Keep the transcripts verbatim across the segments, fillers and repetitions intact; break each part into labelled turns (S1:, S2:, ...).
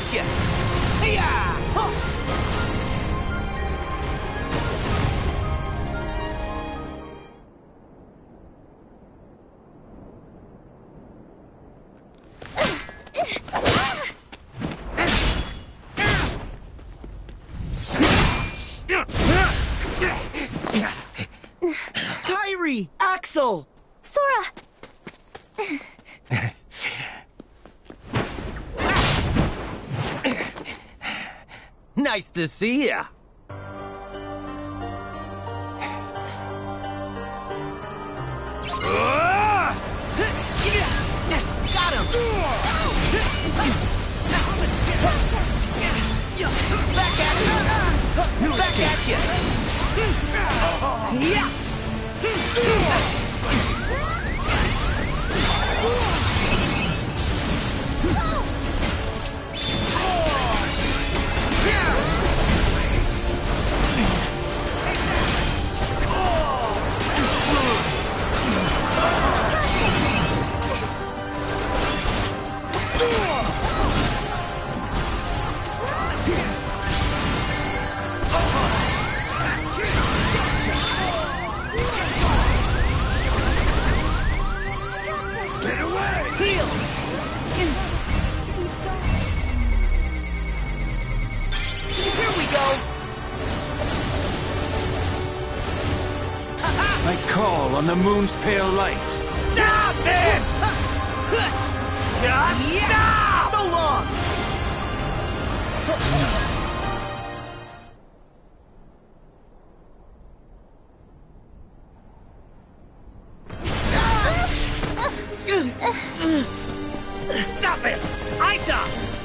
S1: at you! Hey-ya! Huh. Kyrie! Axel!
S2: Sora!
S1: Nice to see ya! Got him! Back at you! Back at you! Yeah!
S3: I call on the moon's pale light.
S1: Stop it! Just stop! So long! Stop it! Isa!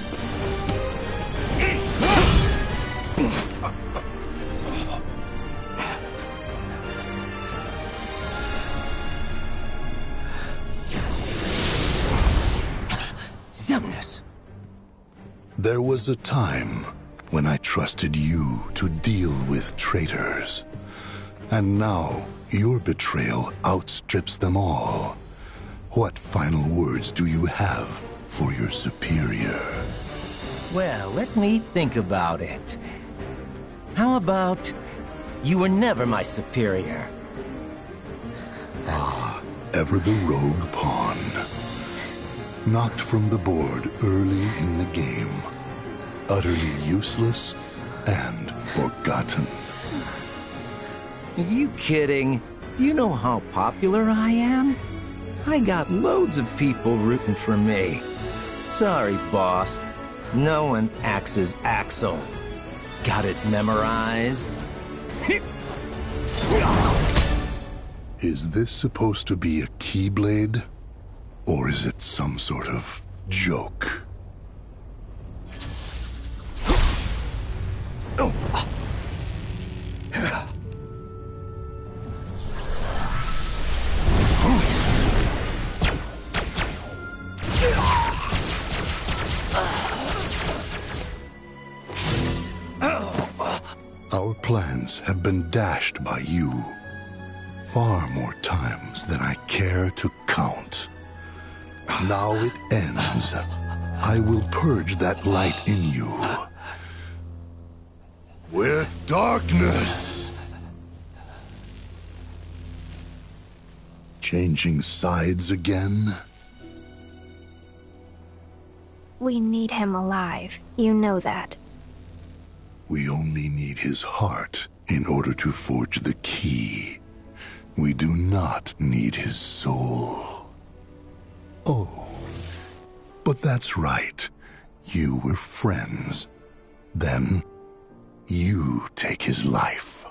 S1: Xemnas.
S4: There was a time when I trusted you to deal with traitors. And now your betrayal outstrips them all. What final words do you have for your superior?
S1: Well, let me think about it. How about you were never my superior?
S4: Ah, ever the rogue pawn. Knocked from the board early in the game. Utterly useless and forgotten.
S1: Are you kidding? Do you know how popular I am? I got loads of people rooting for me. Sorry, boss. No one axes Axel. Got it memorized?
S4: Is this supposed to be a Keyblade? Or is it some sort of joke? Our plans have been dashed by you. Far more times than I care to count. Now it ends. I will purge that light in you. With darkness. Changing sides again?
S2: We need him alive. You know that.
S4: We only need his heart in order to forge the key. We do not need his soul. Oh, but that's right. You were friends. Then, you take his life.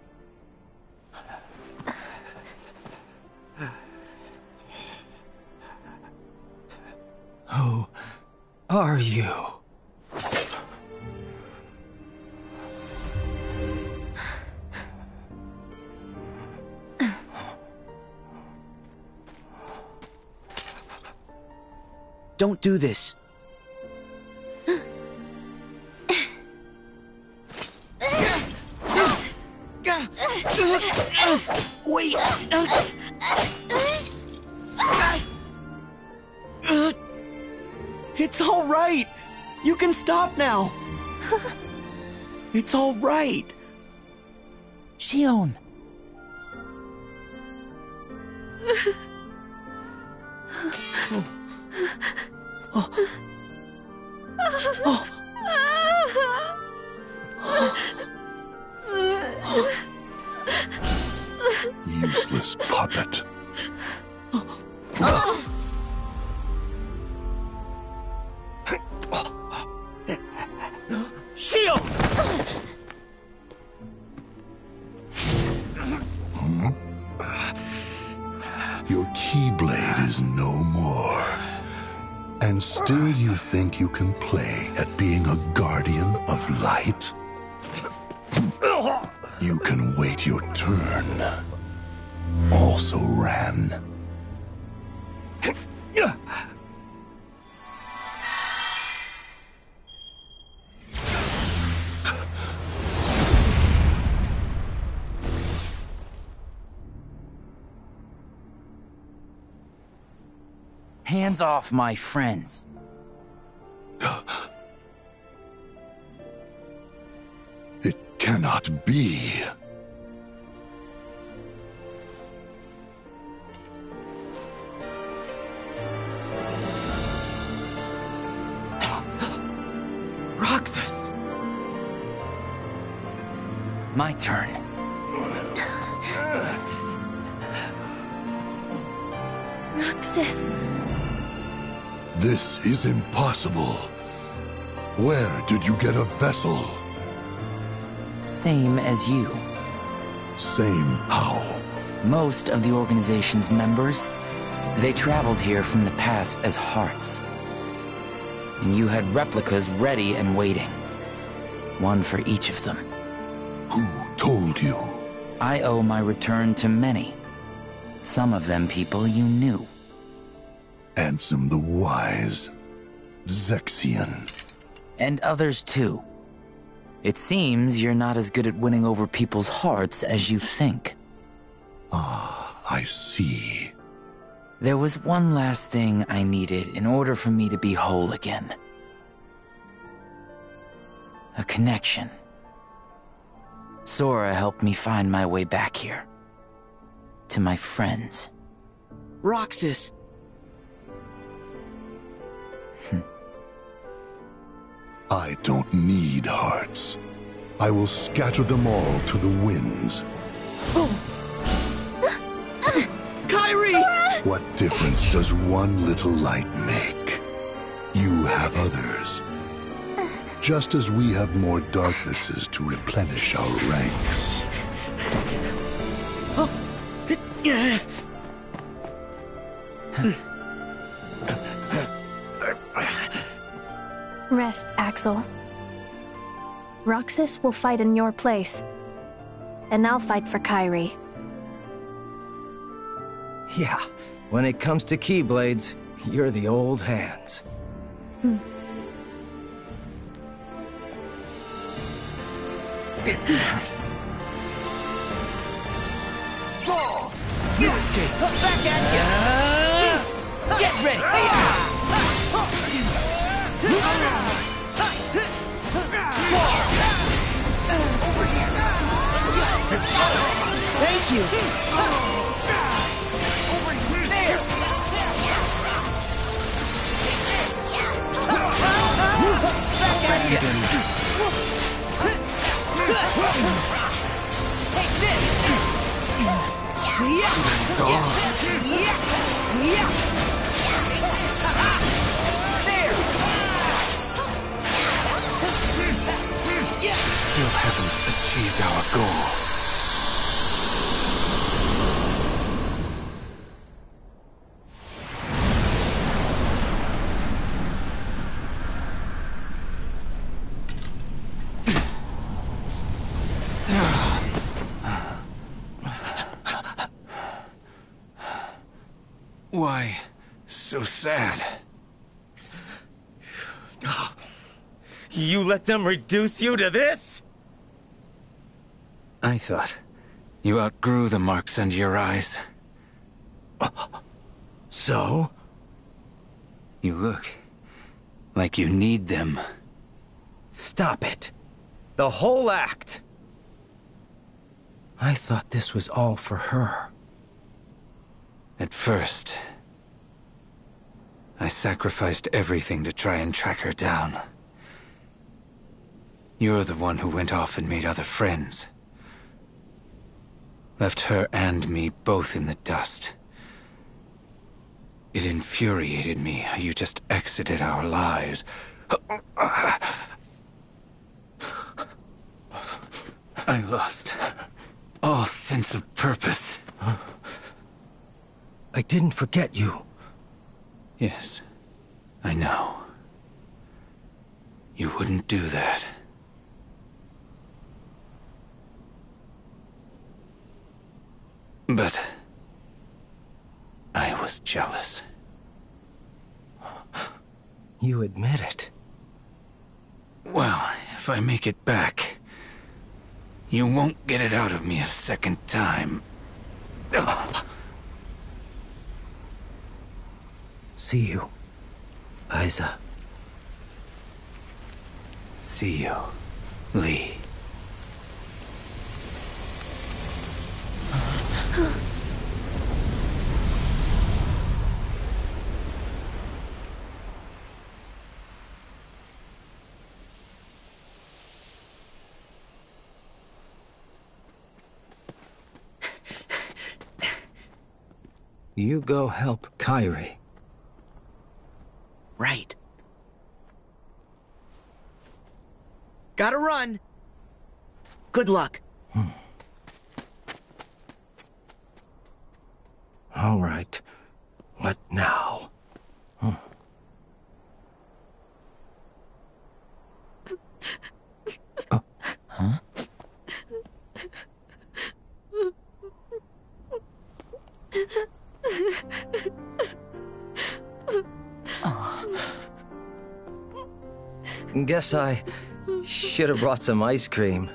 S1: Who are you?
S5: Don't do this.
S1: Wait! It's all right!
S5: You can stop now! It's all right!
S6: Shion!
S5: Oh. Oh.
S4: Useless puppet.
S1: Shield!
S4: Hmm? Your Keyblade is no more. And still you think you can play at being a guardian of light? You can wait your turn. Also ran.
S6: Hands off my friends.
S4: It cannot be.
S6: Roxas! My turn.
S2: Roxas.
S4: This is impossible. Where did you get a vessel?
S6: Same as you.
S4: Same how?
S6: Most of the organization's members, they traveled here from the past as hearts. And you had replicas ready and waiting. One for each of them.
S4: Who told you?
S6: I owe my return to many. Some of them people you knew.
S4: Ansem the Wise. Zexion.
S6: And others too. It seems you're not as good at winning over people's hearts as you think.
S4: Ah, I see.
S6: There was one last thing I needed in order for me to be whole again. A connection. Sora helped me find my way back here. To my friends.
S5: Roxas!
S4: I don't need hearts. I will scatter them all to the winds.
S5: Kairi!
S4: What difference does one little light make? You have others. Just as we have more darknesses to replenish our ranks.
S2: Rest, Axel. Roxas will fight in your place. And I'll fight for Kairi.
S1: Yeah, when it comes to Keyblades, you're the old hands.
S2: Hmm.
S6: You escape! Back at ya! Get ready! Thank you! There! Back at ya! Take this! There!
S3: Still haven't achieved our goal. Why so sad?
S1: You let them reduce you to this?
S3: I thought you outgrew the marks under your eyes.
S1: So?
S3: You look Like you need them.
S1: Stop it. The whole act. I thought this was all for her.
S3: At first, I sacrificed everything to try and track her down. You're the one who went off and made other friends. Left her and me both in the dust. It infuriated me how you just exited our lives. I lost all sense of purpose.
S1: I didn't forget you.
S3: Yes, I know. You wouldn't do that. But I was jealous.
S1: You admit it.
S3: Well, if I make it back, you won't get it out of me a second time. Ugh.
S1: See you, Isa.
S3: See you, Lee.
S1: You go help Kyrie.
S5: Right. Gotta run. Good luck.
S1: Hmm. All right. What now? Huh. Oh. Huh? Guess I should have brought some ice cream.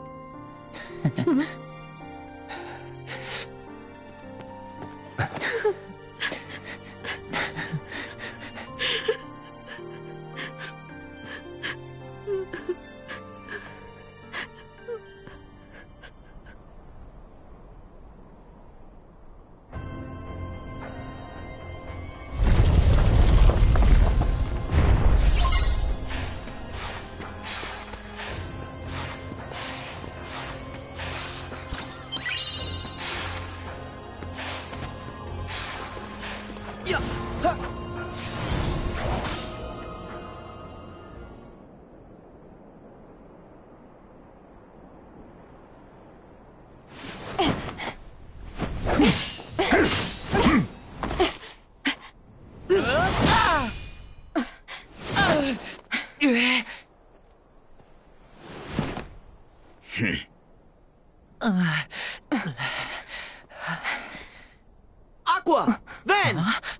S5: Aqua! Ven!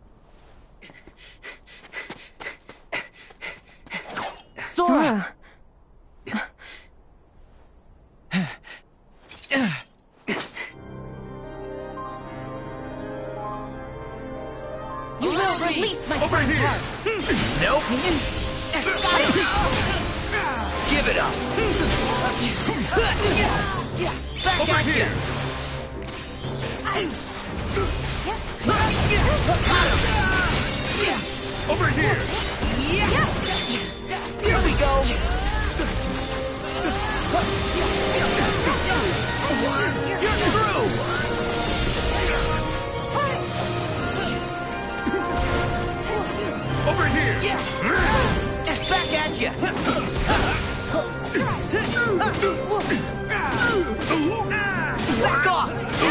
S5: Sora!
S7: You will release my
S5: Over here! Nope! Got it! Give it up! Back
S4: Over
S5: at
S4: here!
S5: ya!
S4: Over here!
S5: Here we go! You're through!
S4: Over here!
S5: Back at ya! Back off!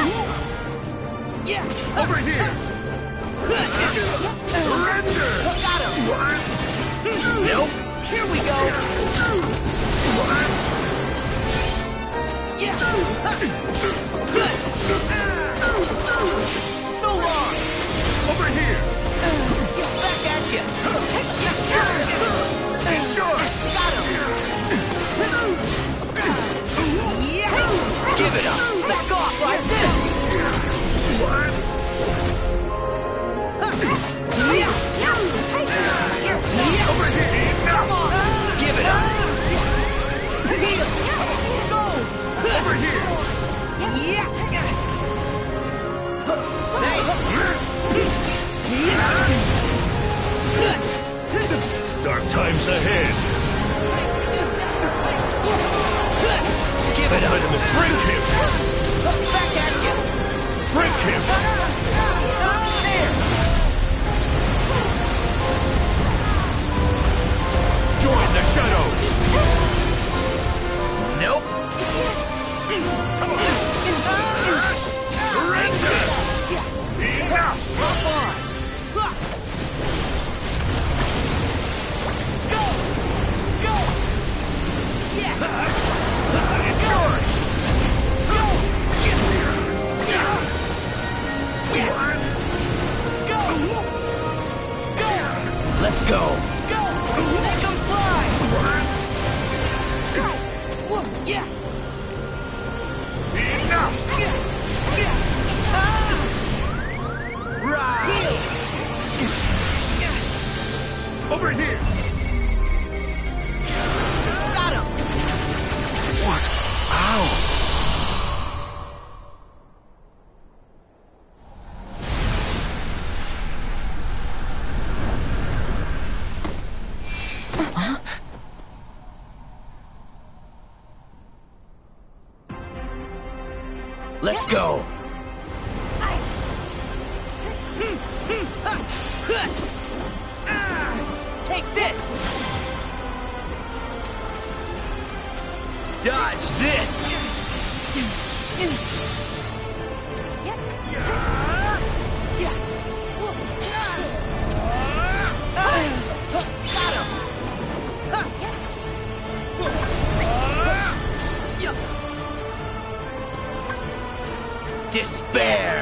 S5: Yeah!
S4: Over here! Surrender!
S5: Got him! Nope! Here we go! Yeah! Good! So long!
S4: Over here!
S5: Back at ya!
S4: Sure!
S5: Got him! Yeah! Give it up! Back off like this!
S4: Over here!
S5: Break him! Back at you! Break him! There! Join the shadows! Nope! Come on! Surrender! Enough! Hop on! Go! Go! Yeah! It's yours! Go! Get here! Go! Go! Let's go! Go! Make them fly! Go! Yeah! Enough! Ah! Right! Over here! Got him!
S3: What? Ow!
S5: Let's go! Take this! Dodge this! Got him! Despair!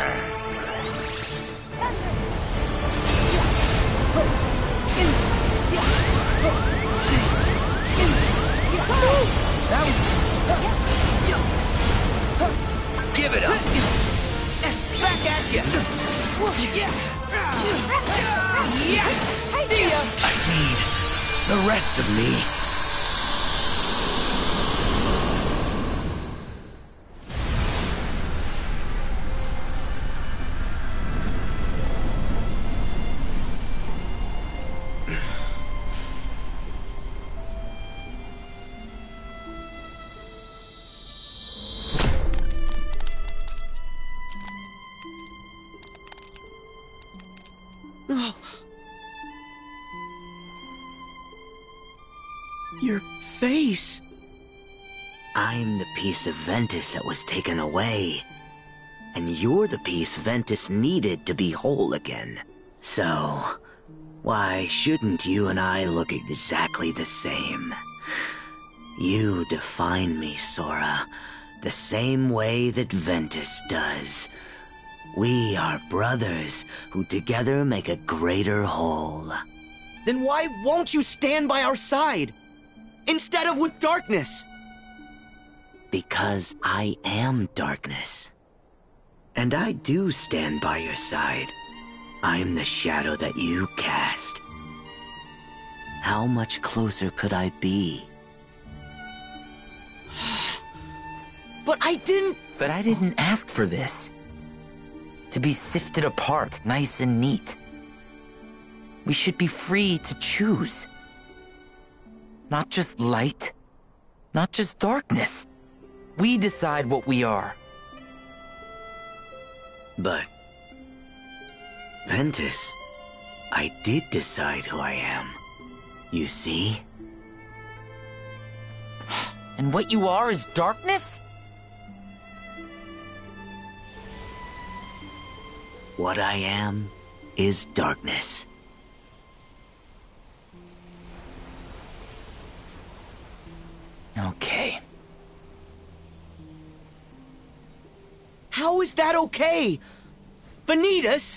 S5: Give it up! Back at you! See ya! I need the rest of me. Your face.
S8: I'm the piece of Ventus that was taken away. And you're the piece Ventus needed to be whole again. So, why shouldn't you and I look exactly the same? You define me, Sora, the same way that Ventus does. We are brothers who together make a greater whole.
S5: Then why won't you stand by our side? Instead of with darkness?
S8: Because I am darkness. And I do stand by your side. I'm the shadow that you cast. How much closer could I be?
S5: But I didn't...
S6: But I didn't ask for this. To be sifted apart, nice and neat. We should be free to choose. Not just light, not just darkness. We decide what we are.
S8: But... Ventus, I did decide who I am. You see?
S6: And what you are is darkness?
S8: What I am is darkness.
S6: Okay.
S5: How is that okay? Vanitas?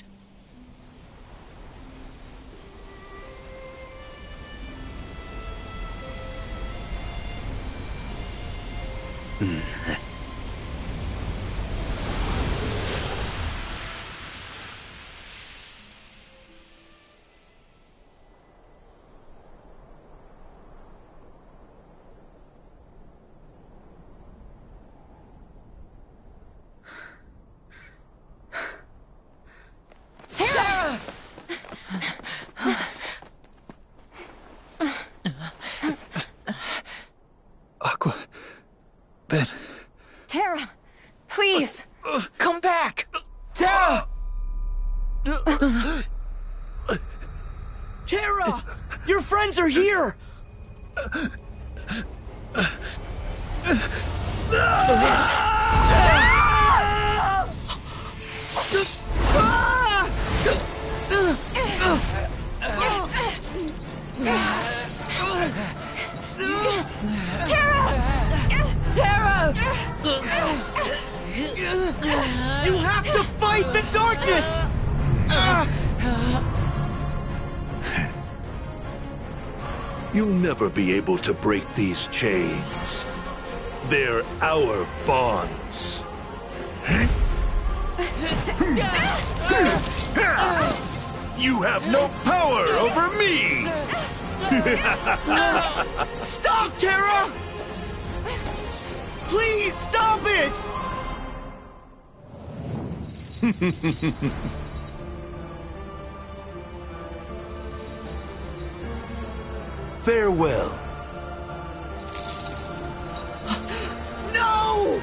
S5: friends are here!
S7: Terra!
S5: You have to fight the darkness!
S9: You'll never be able to break these chains. They're our bonds. You have no power over me!
S5: Stop, Terra! Please, stop it!
S9: Farewell.
S5: No!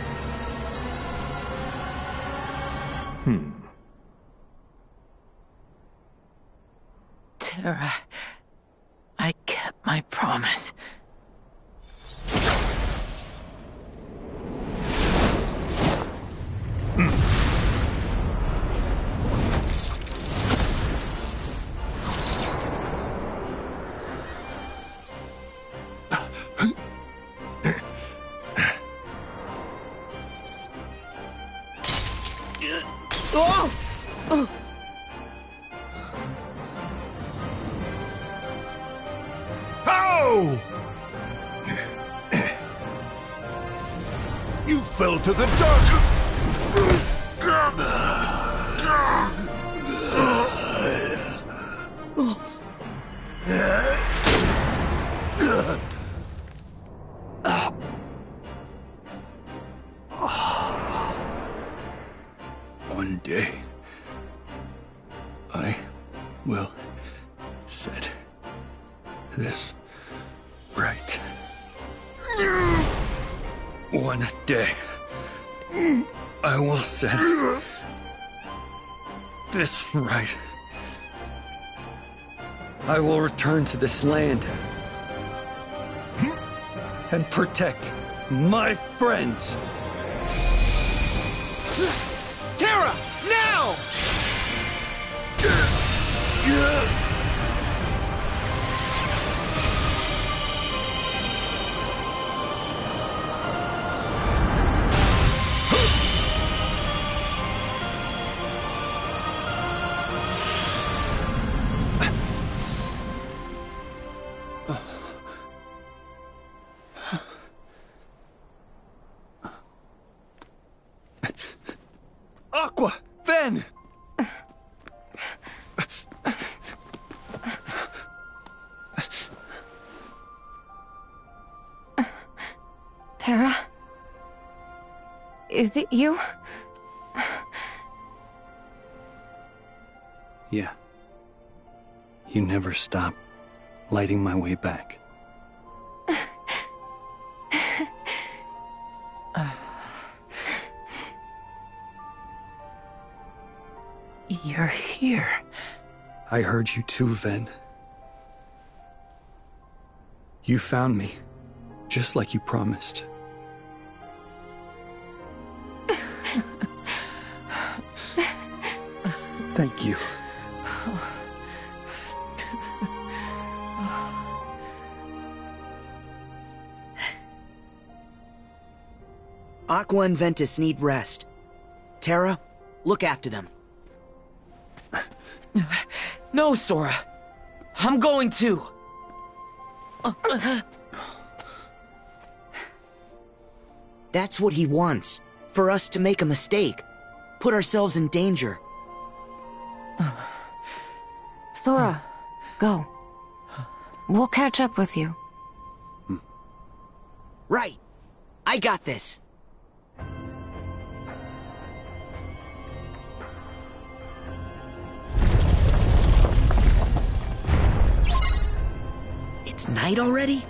S9: Hmm.
S6: Terra, I kept my promise.
S9: Ow! You fell to the dark. One day, I will set this right. One day, I will set this right. I will return to this land and protect my friends.
S5: Terra, now!
S9: Aqua! Ven!
S2: Terra? Is it you?
S9: Yeah. You never stop lighting my way back.
S6: You're here.
S9: I heard you too, Ven. You found me, just like you promised. Thank you.
S5: Aqua and Ventus need rest. Terra, look after them.
S6: No, Sora. I'm going to.
S5: That's what he wants. For us to make a mistake. Put ourselves in danger.
S2: Sora, go. We'll catch up with you.
S5: Right. I got this. It's night already?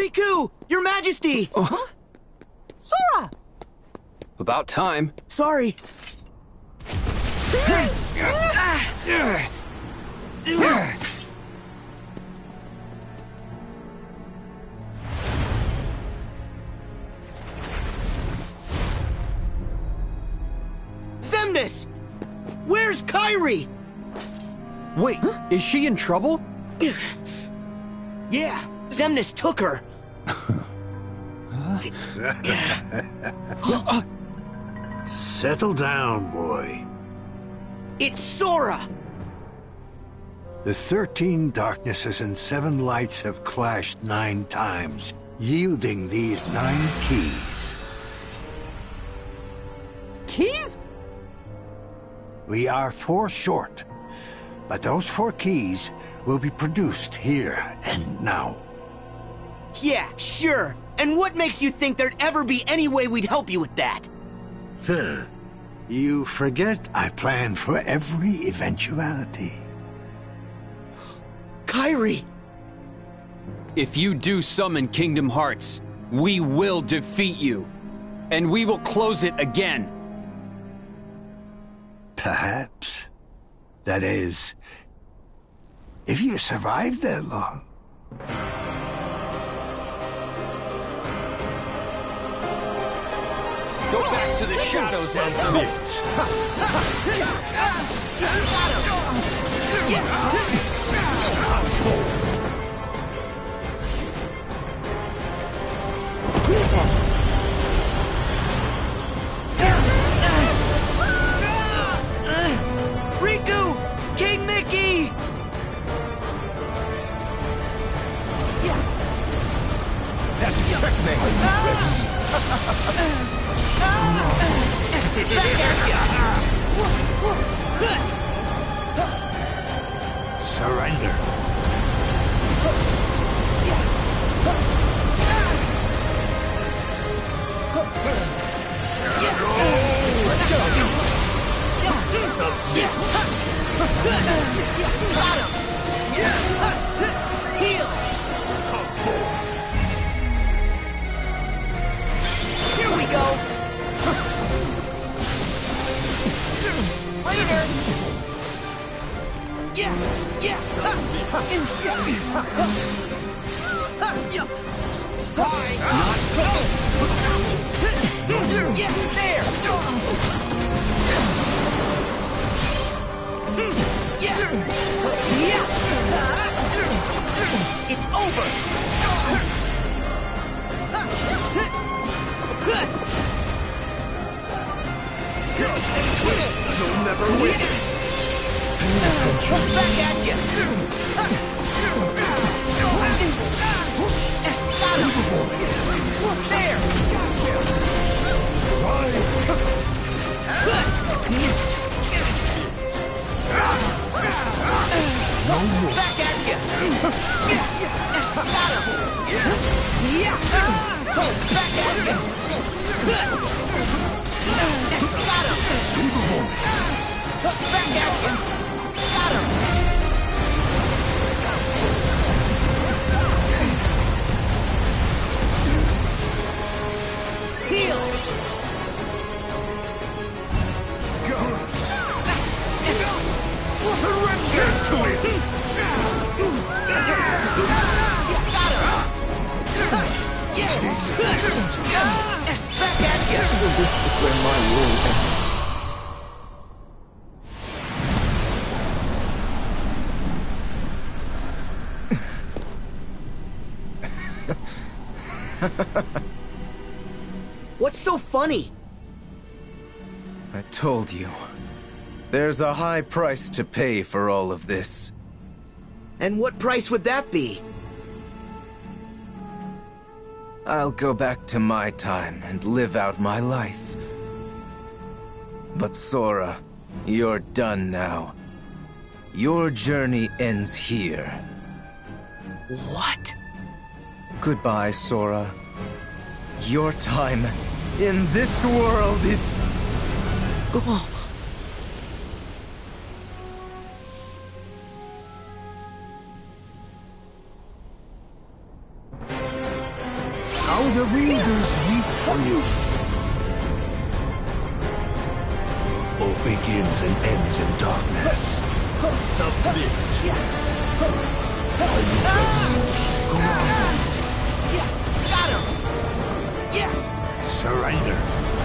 S5: Riku! Your Majesty!
S10: Uh-huh.
S5: Sora!
S10: About time.
S5: Sorry. Xemnas! Where's Kairi?
S10: Wait, is she in trouble?
S5: Yeah, Xemnas took her.
S11: Settle down, boy.
S5: It's Sora!
S11: The thirteen darknesses and seven lights have clashed nine times, yielding these nine keys.
S5: Keys?
S11: We are four short, but those four keys will be produced here and now.
S5: Yeah, sure. And what makes you think there'd ever be any way we'd help you with that?
S11: Huh. You forget I plan for every eventuality.
S5: Kairi!
S10: If you do summon Kingdom Hearts, we will defeat you. And we will close it again.
S11: Perhaps. That is, if you survive that long.
S10: Go back to the shadows, Ansem.
S5: Riku! King Mickey!
S1: That's checkmate.
S11: Surrender.
S1: Let's go.
S5: Heal! Here we go! Later! Yeah! Yeah! Yeah! There! Yeah! Yeah! It's over!
S1: You'll never win.
S5: Back at you! There!
S1: No more.
S5: Back at you! Got him! Yeah! Back at you! Got him! Back at you! Got him! Heal!
S1: Surrender to it!
S5: Back at you!
S1: So this is where my rule
S5: What's so funny?
S1: I told you. There's a high price to pay for all of this.
S5: And what price would that be?
S1: I'll go back to my time and live out my life. But Sora, you're done now. Your journey ends here.
S5: What?
S1: Goodbye, Sora. Your time in this world is...
S5: Oh.
S11: All begins and ends in darkness.
S5: Submit. Got him.
S11: Surrender.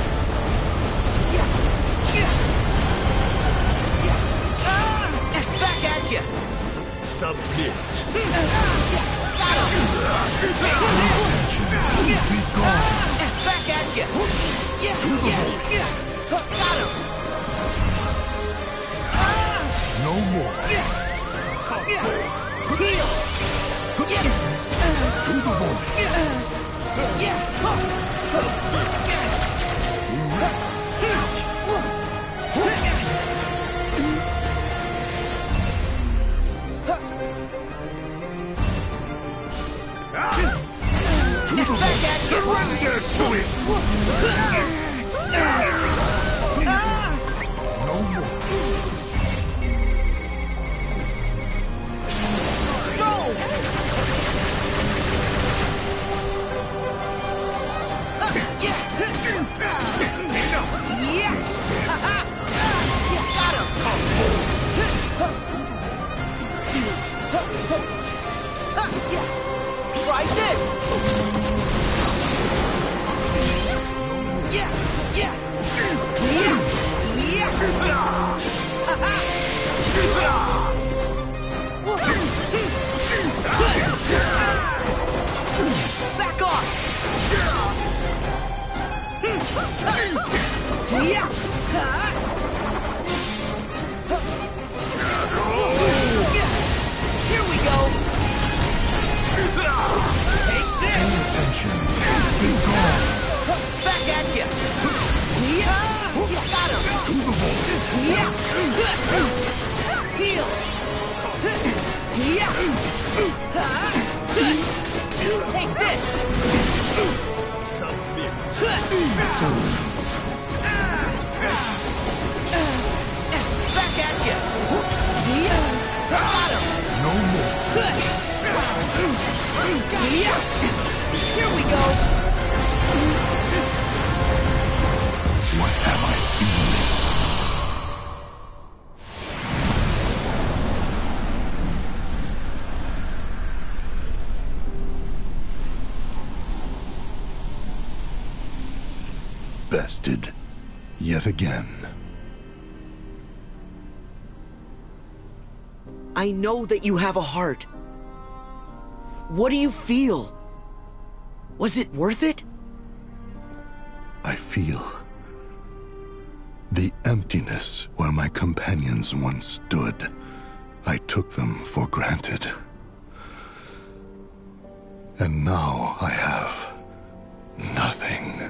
S5: Back at you.
S11: Submit.
S5: Got him.
S4: Be gone.
S5: Back at you. Got him.
S4: No more.
S5: Heal.
S4: To the void.
S11: Surrender to it!
S4: No more.
S5: Try this! Yeah! Yeah! Yeah! Back off! Yeah! Here we go! Take this!
S4: Pay attention. Be gone.
S5: Back at you! Got him!
S4: To the void.
S5: Heal! Take this!
S11: Submit.
S5: Back at you! Got him!
S4: No more.
S5: Here we go!
S4: What am I feeling? Bested. Yet again.
S8: I know that you have a heart. What do you feel? Was it worth it?
S4: I feel the emptiness where my companions once stood. I took them for granted. And now I have nothing.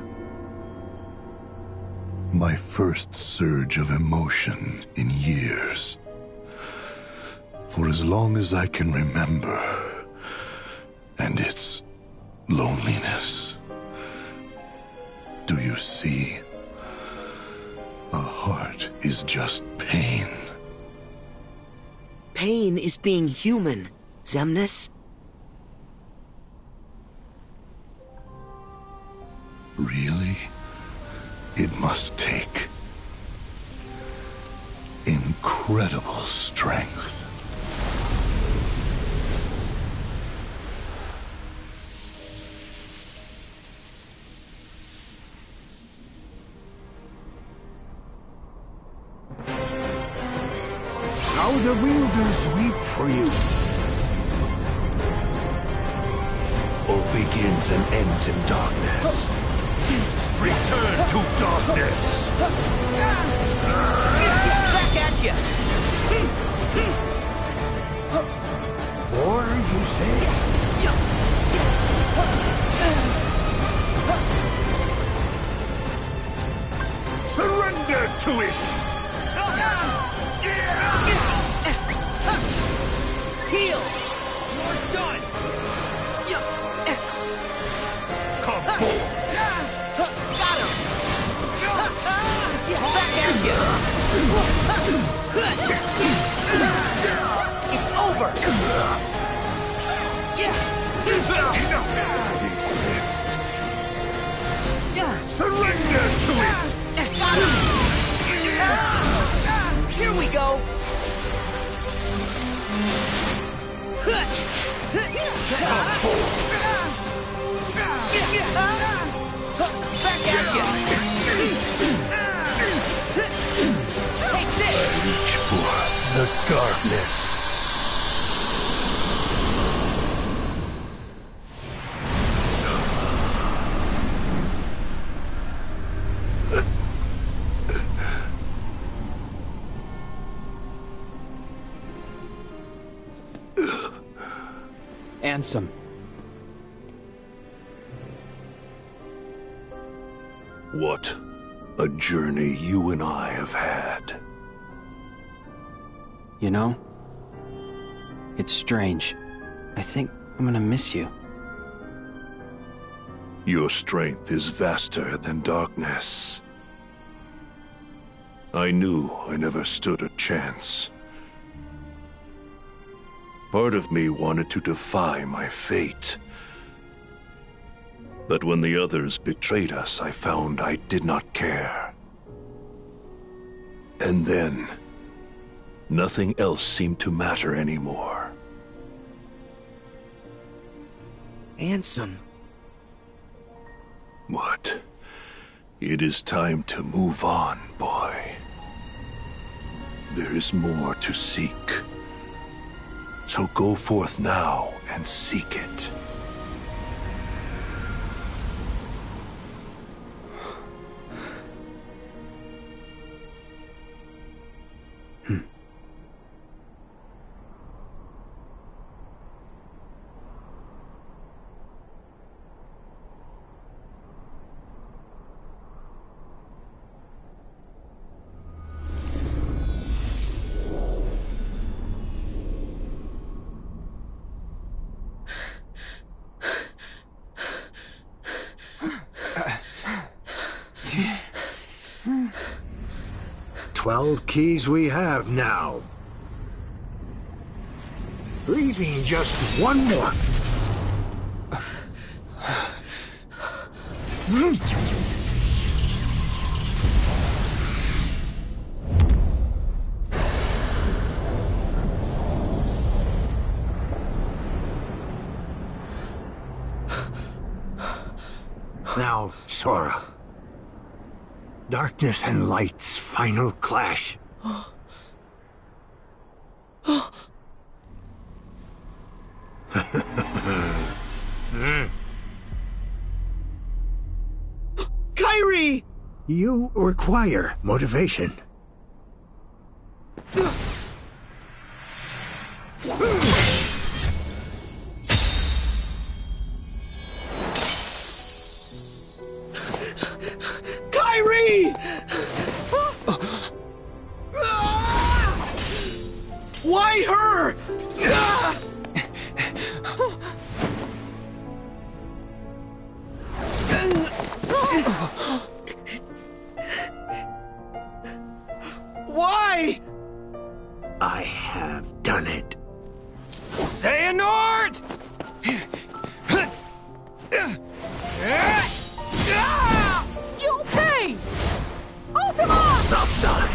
S4: My first surge of emotion in years. For as long as I can remember, and its loneliness. Do you see? A heart is just pain.
S8: Pain is being human, Xemnas.
S4: Really? It must take incredible strength.
S11: Now the wielders weep for you. All begins and ends in darkness. Return to darkness!
S5: Back at you!
S11: Or, you say? Surrender to it!
S5: Heal! You're done!
S11: Come forth!
S5: Got him! Back at you! It's over!
S11: Desist! Surrender to it!
S5: Got him!
S11: darkness.
S10: Ansem.
S4: What a journey you and I have had.
S10: You know, it's strange. I think I'm gonna miss you.
S4: Your strength is vaster than darkness. I knew I never stood a chance. Part of me wanted to defy my fate. But when the others betrayed us, I found I did not care. And then, nothing else seemed to matter anymore.
S8: Ansem.
S4: What? It is time to move on, boy. There is more to seek. So go forth now and seek it.
S10: Hmm.
S11: Twelve keys we have now. Leaving just one more. Now, Sora. Darkness and light's final clash.
S5: Kyrie!
S11: You require motivation.
S5: Kyrie! Why her? Why?
S11: I have done it.
S10: Xehanort!
S5: You'll pay! Ultima!
S11: Stop, son!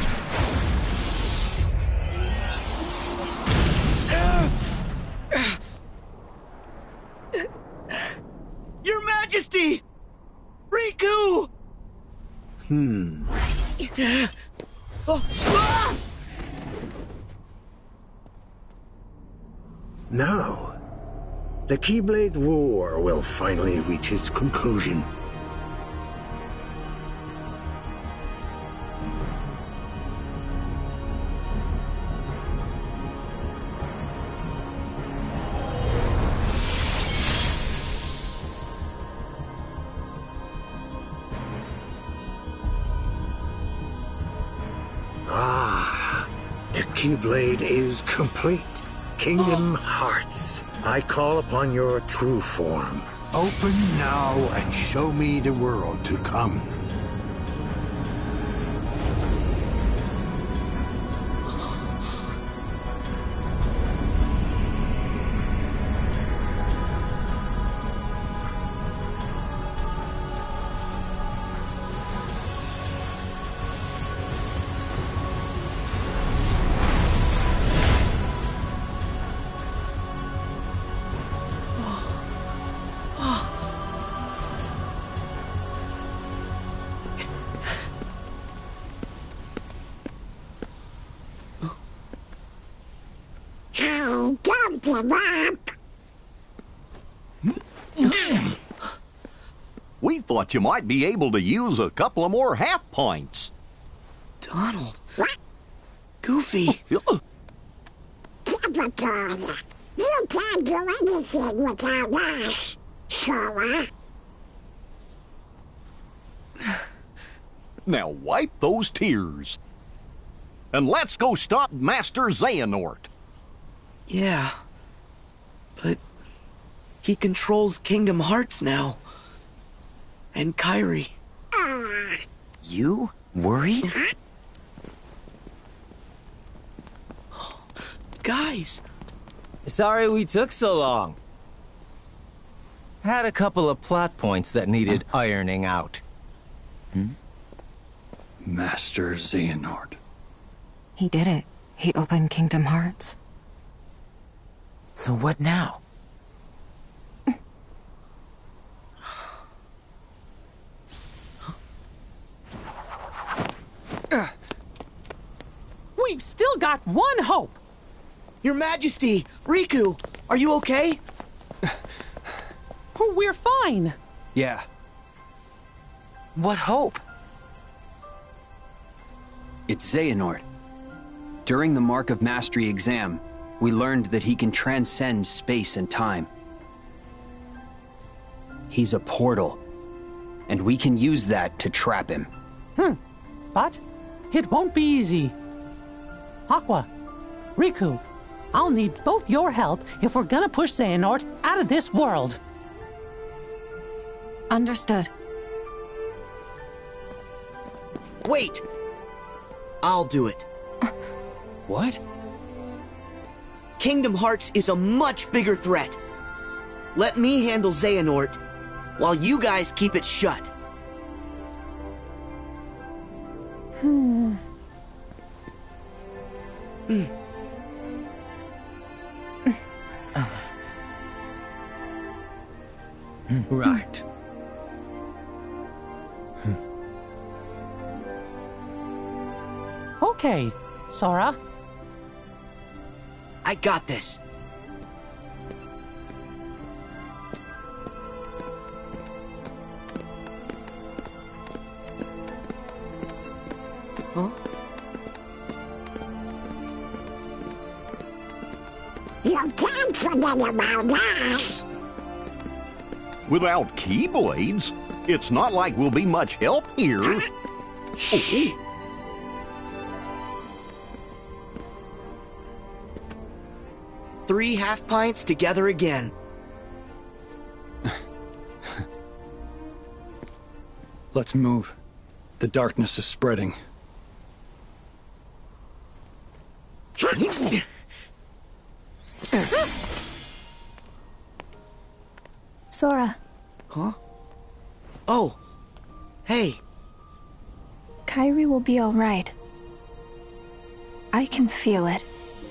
S5: Your Majesty! Riku!
S11: Hmm.
S5: Oh, ah!
S11: Now, the Keyblade War will finally reach its conclusion. Ah, the Keyblade is complete. Kingdom Hearts, I call upon your true form. Open now and show me the world to come.
S12: give up.
S13: We thought you might be able to use a couple of more half pints.
S5: Donald.
S12: What?
S5: Goofy.
S12: Typical. You can't do anything without us, Sora.
S13: Now wipe those tears. And let's go stop Master Xehanort.
S5: Yeah. But he controls Kingdom Hearts now. And Kairi.
S12: Uh,
S6: You? Worried?
S5: Guys.
S1: Sorry we took so long. Had a couple of plot points that needed ironing out.
S9: Hmm? Master Xehanort.
S2: He did it. He opened Kingdom Hearts.
S6: So what now?
S14: We've still got one hope.
S5: Your Majesty, Riku, are you okay?
S14: We're fine.
S10: Yeah.
S6: What hope?
S10: It's Xehanort. During the Mark of Mastery exam, we learned that he can transcend space and time. He's a portal, and we can use that to trap him.
S14: Hmm. But it won't be easy. Aqua, Riku, I'll need both your help if we're gonna push Xehanort out of this world.
S2: Understood.
S5: Wait! I'll do it.
S10: What?
S5: Kingdom Hearts is a much bigger threat. Let me handle Xehanort, while you guys keep it shut.
S14: Hmm.
S5: Hmm.
S1: Right.
S14: Okay, Sora.
S5: I got this. Huh?
S12: You can't forget about us.
S13: Without Keyblades, it's not like we'll be much help here. Oh.
S5: Three half pints together again.
S9: Let's move. The darkness is spreading.
S15: Sora.
S5: Huh? Oh. Hey.
S15: Kairi will be all right. I can feel it.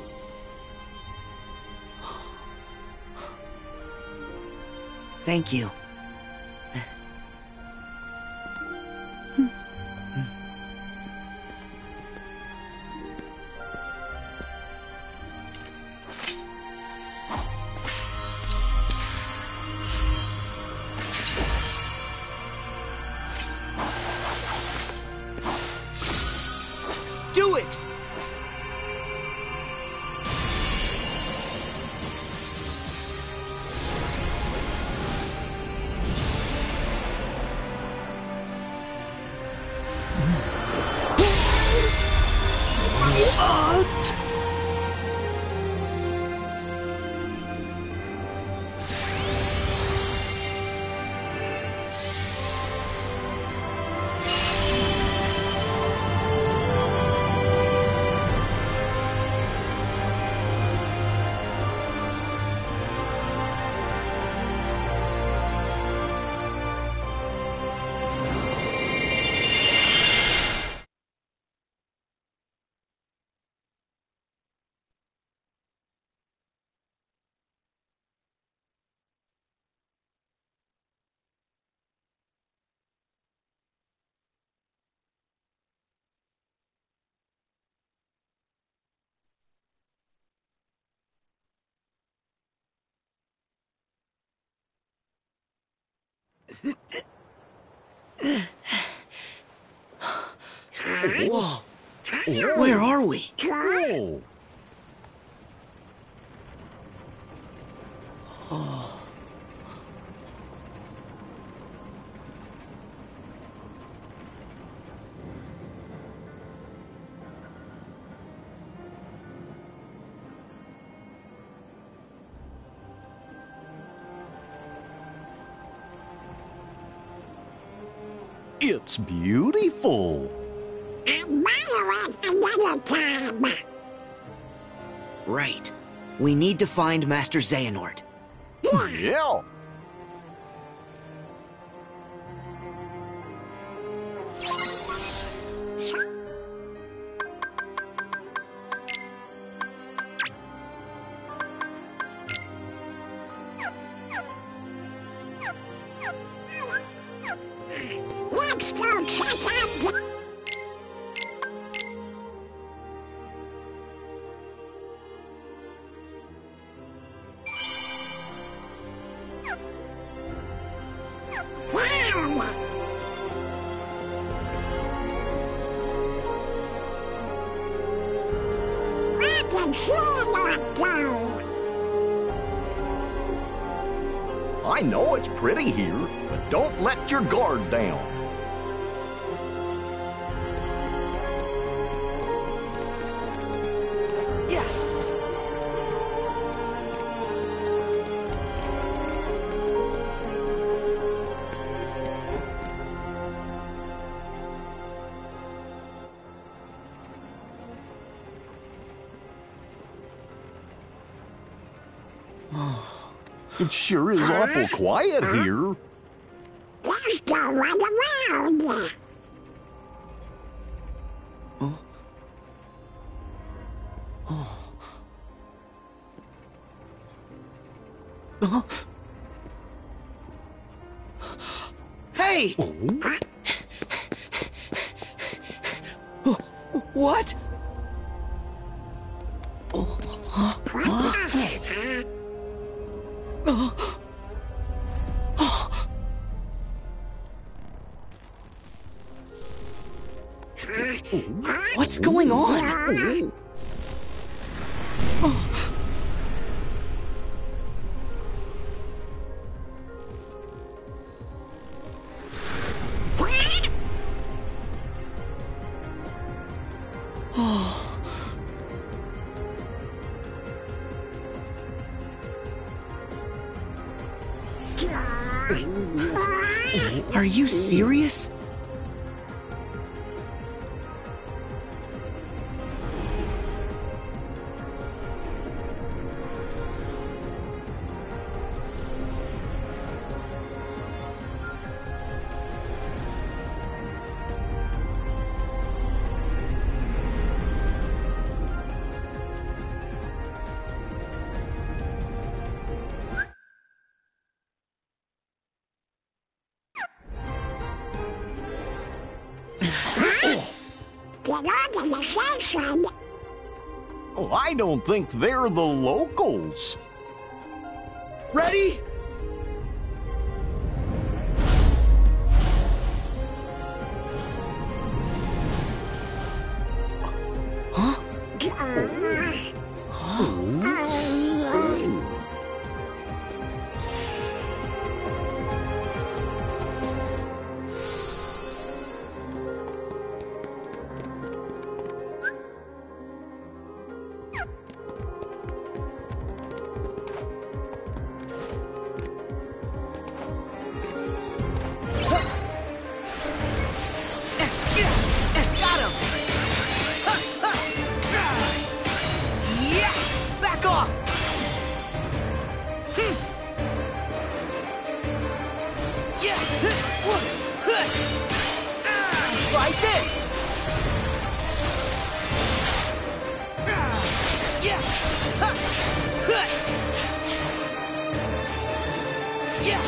S5: Thank you. Do it! Whoa. Where are we?
S13: Whoa.
S5: Oh.
S13: It's beautiful.
S12: Admire it another time.
S5: Right. We need to find Master Xehanort.
S13: Yeah.
S12: Let's go check out the... Down! Where did Xehanort go?
S13: I know it's pretty here, but don't let your guard down.
S5: Yeah.
S13: It sure is awful quiet here.
S12: Just go run around.
S5: Oh. Oh. Oh. Hey! Oh. What? Oh. Huh? Huh? Oh. Oh. What's going on? Oh. Oh. Are you serious?
S12: Get on to the station.
S13: Oh, I don't think they're the locals.
S5: Ready? Huh? Got him! Yeah! Back off! Yeah! Like this! Yeah! Yeah!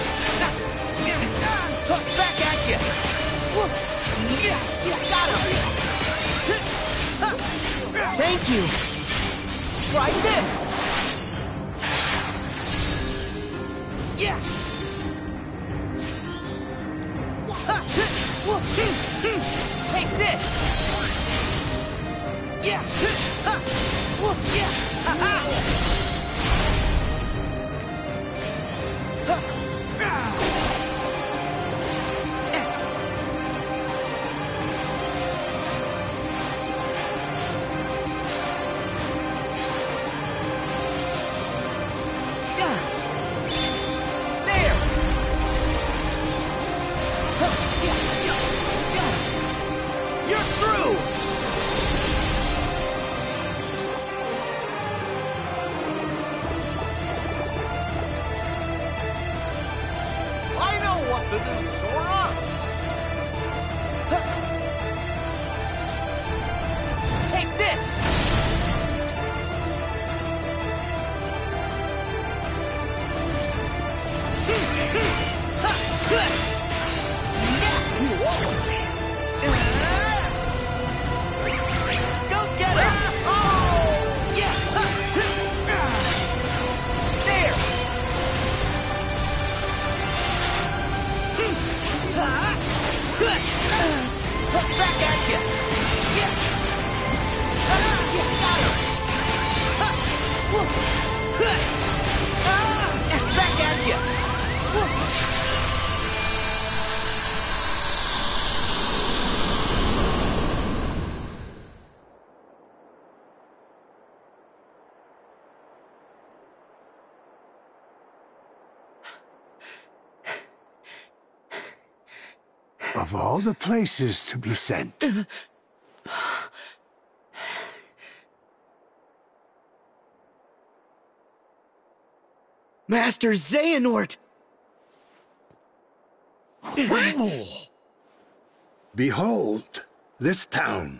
S5: Back at you! Yeah! Got him! Thank you! Like this! Yeah! this! Yeah! Ha! Whoa, yeah! Ha ha! Take this! Go get her! Oh! Yeah! There! Back at you! Yeah! Got her! Back at you!
S11: Of all the places to be sent.
S5: Master Xehanort!
S11: Behold, this town.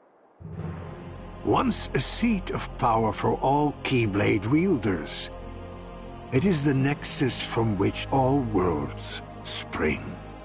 S11: Once a seat of power for all Keyblade wielders. It is the nexus from which all worlds spring.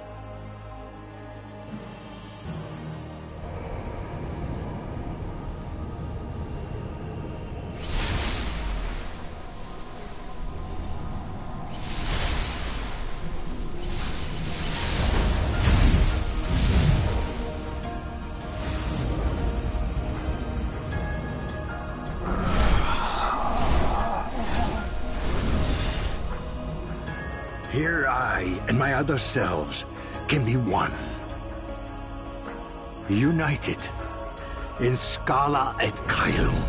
S11: Here I and my other selves can be one. United in Scala et Caelum.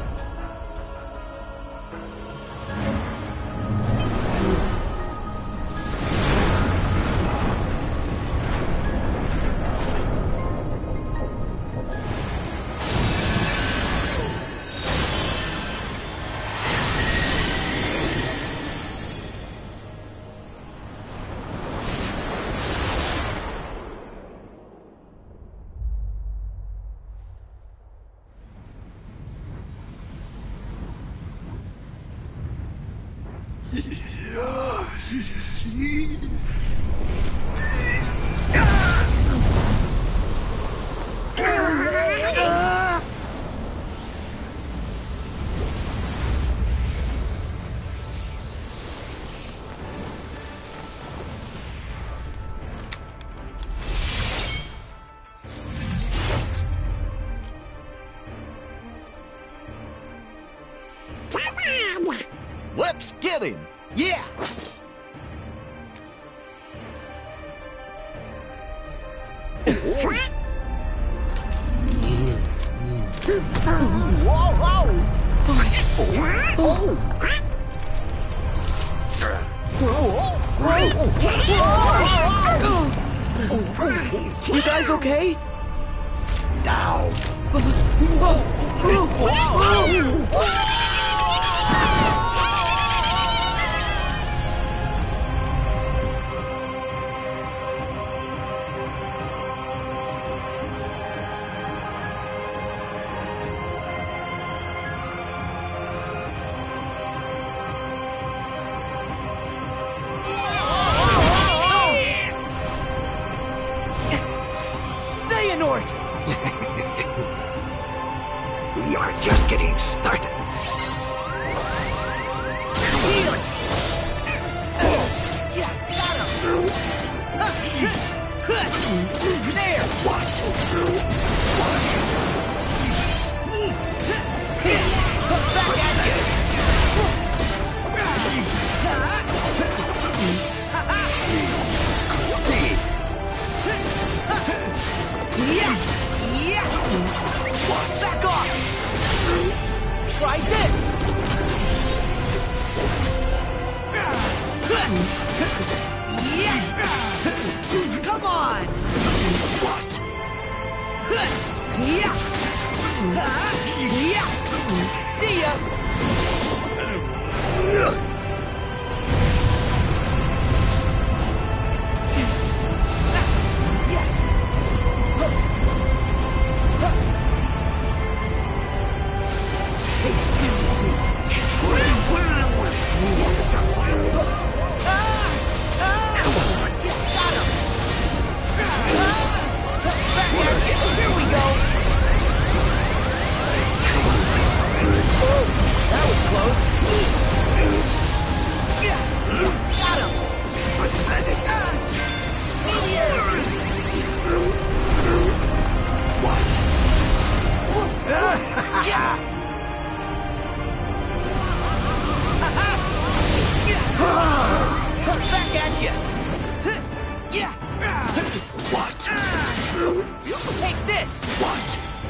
S13: Let's get him!
S5: Yeah! You guys okay?
S11: Down.
S5: Xehanort!
S11: We are just getting started.
S5: There! What? Here we go! That was close. Got him!
S11: What?
S5: Back at you!
S11: What?
S5: Take this!
S11: What?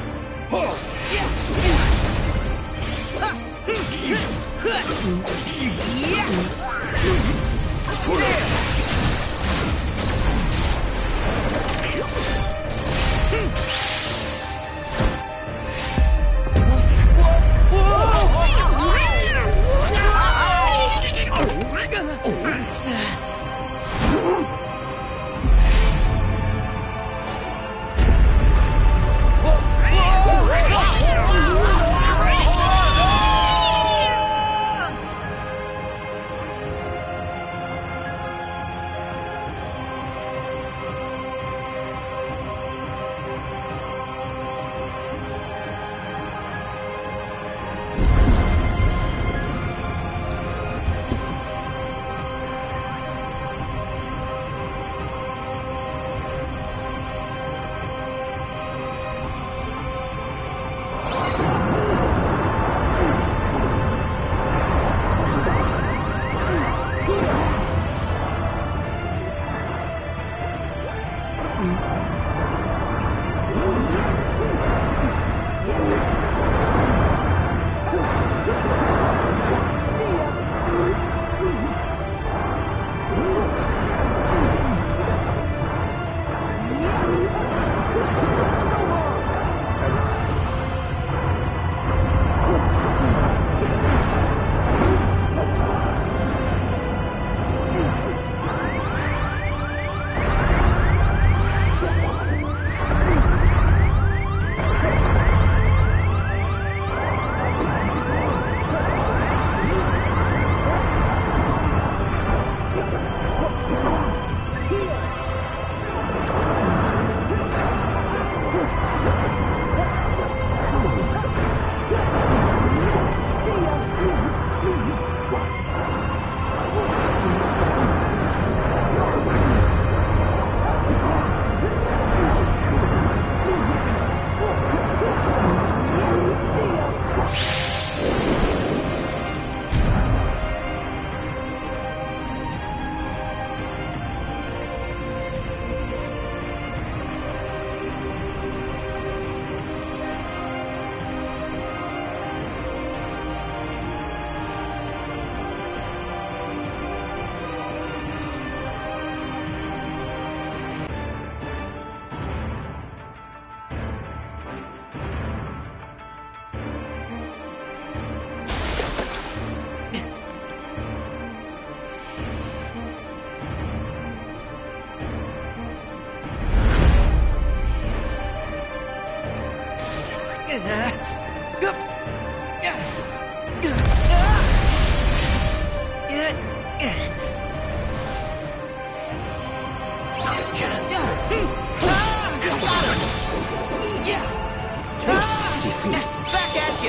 S5: Back at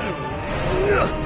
S5: you!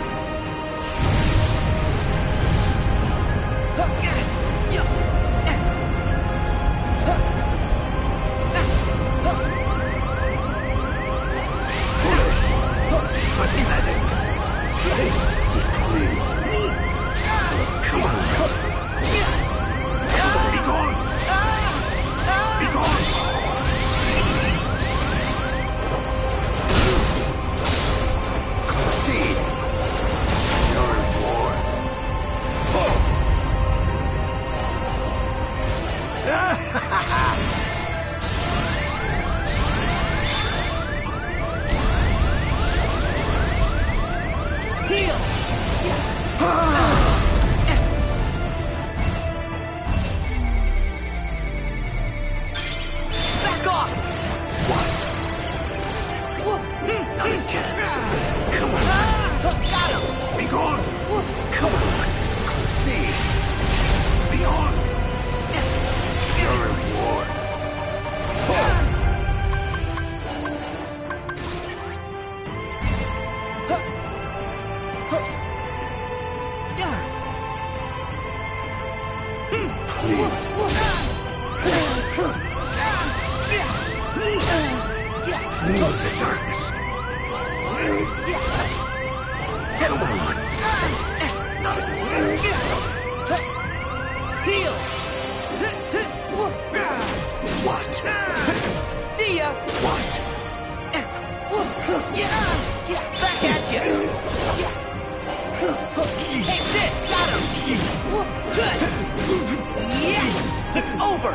S11: of the darkness. Come on.
S5: Heal!
S11: What?
S5: See ya!
S11: What?
S5: Back at you! Take this! Got him! Good! Yeah! It's over!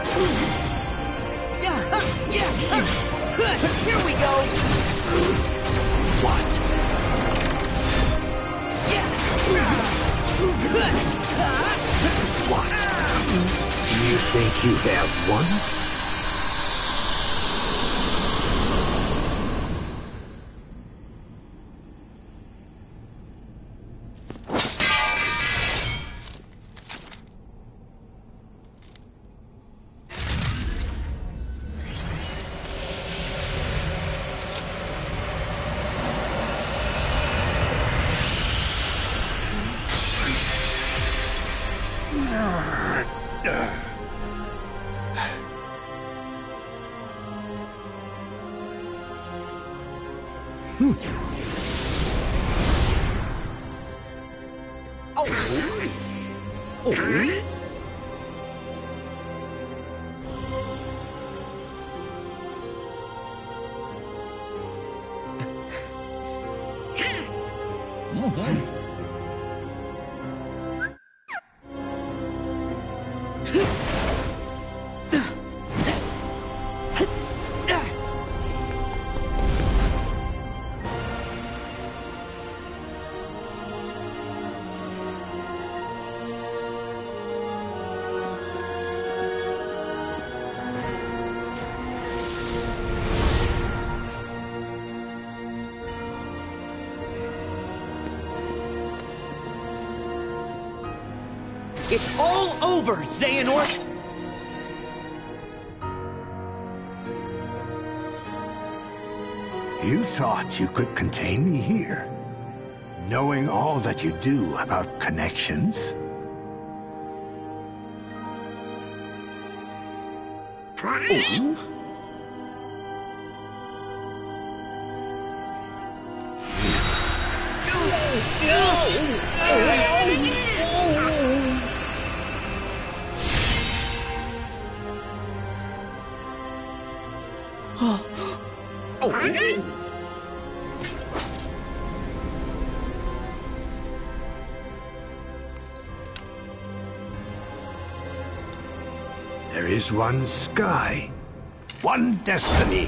S5: Good! Here we go!
S11: What?
S5: Good!
S11: What? Do you think you have won?
S5: It's all over, Xehanort!
S11: You thought you could contain me here, knowing all that you do about connections?
S12: Prime?
S11: There is one sky, one destiny.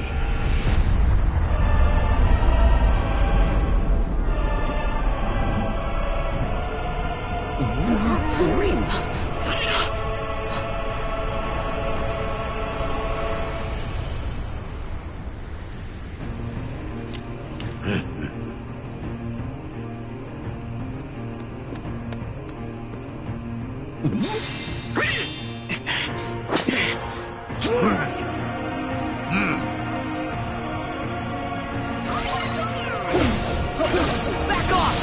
S5: Back off!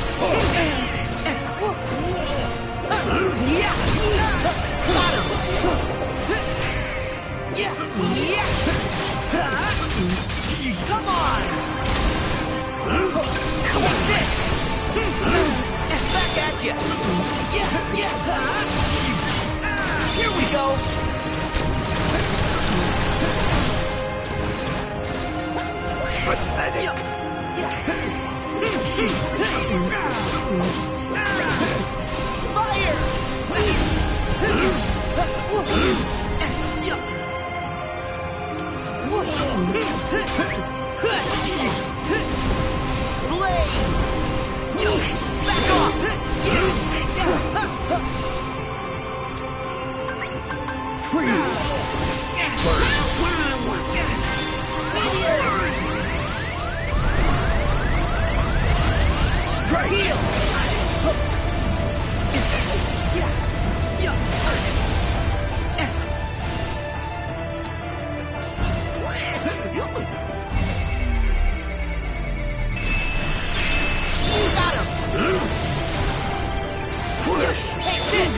S5: Yeah! Got him! Yeah! Yeah! Come on! What's this? Back at you! Yeah! Yeah! Here we go!
S11: Pathetic.
S5: Fire! Blaze! Back off!
S11: Freeze! Strike!
S5: Heal! Got him! Take this!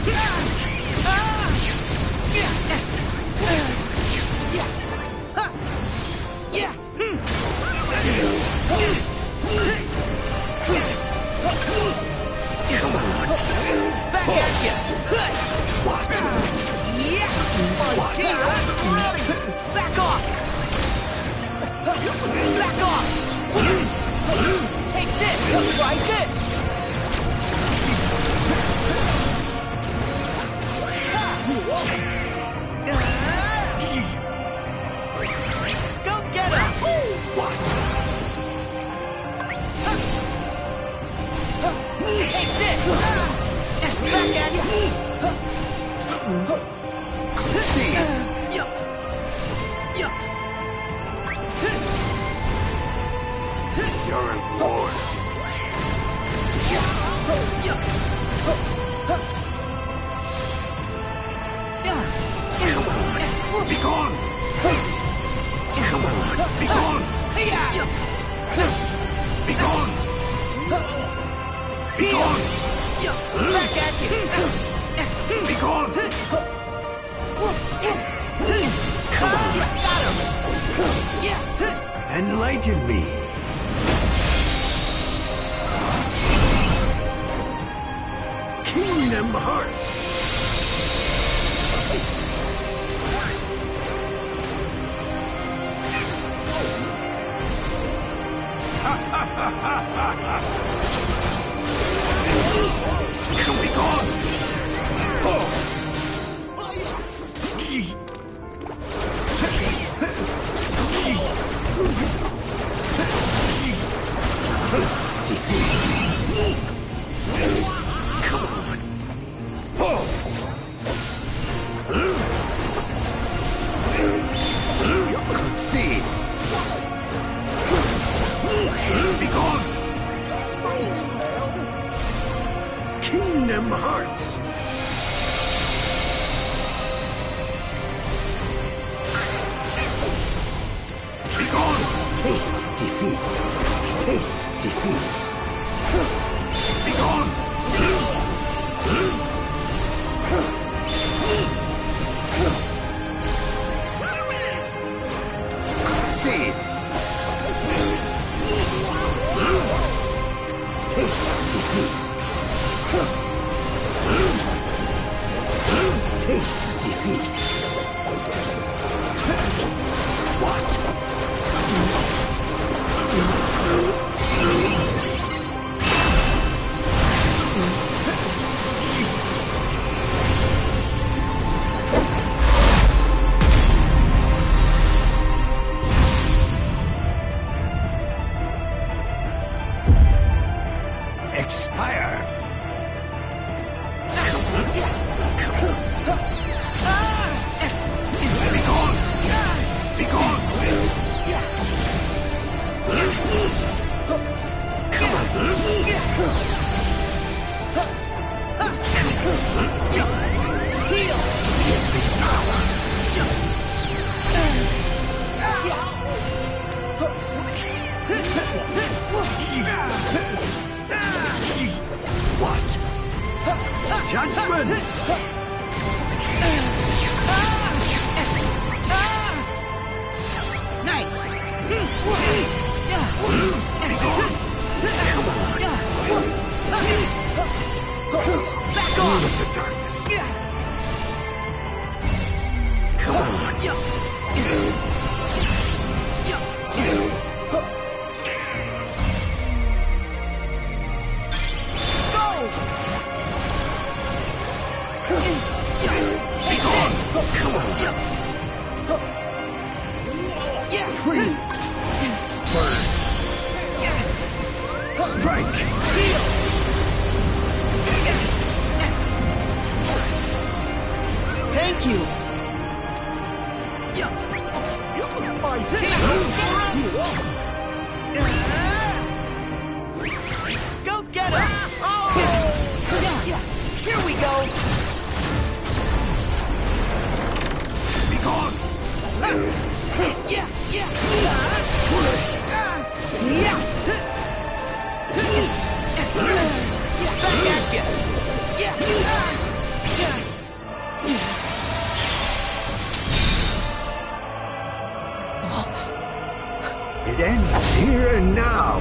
S5: Back at you! What? Yeah! What? Back off! Back off! Take this! Try this! Go get him! What? Take this! Back at you! See!
S11: You're in war.
S13: Be gone! Come on, be gone! Be gone! Be gone!
S5: Back at you!
S13: Be gone!
S5: Got him!
S11: Enlighten me. Kingdom Hearts.
S13: Be gone! Oh.
S11: Taste defeat. Come on.
S13: Oh.
S11: Concede.
S13: Be gone!
S11: Kingdom Hearts.
S13: Be gone!
S11: Taste defeat. Taste defeat.
S13: Be gone!
S11: Concede. Taste defeat. Taste defeat. What?
S13: Expire! Be gone! Be gone!
S5: Heal!
S11: Give me power. What? Judgment!
S5: Nice! Back off!
S11: The darkness. Come on.
S5: Be gone!
S11: Come on. Freeze. Burn. Strike.
S5: Heal! Thank you! Go get him! Oh! Here we go!
S13: Be gone!
S5: Yeah, yeah! Yeah! Back at you! Yeah!
S11: Here and now.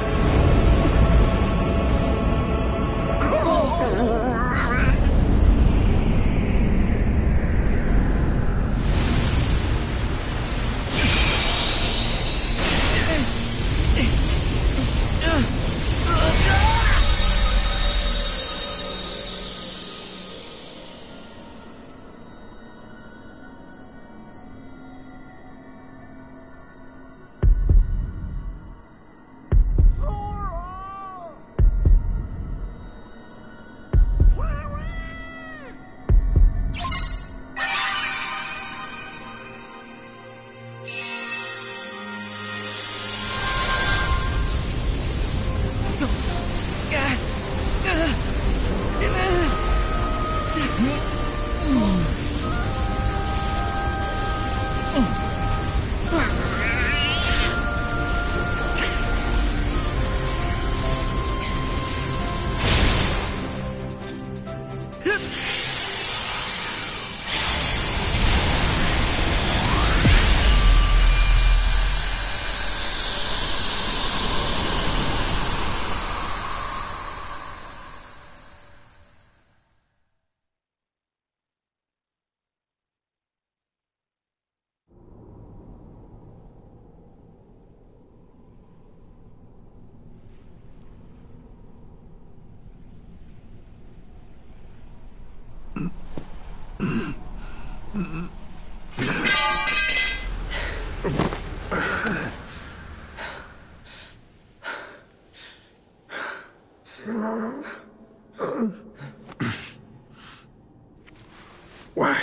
S11: Why?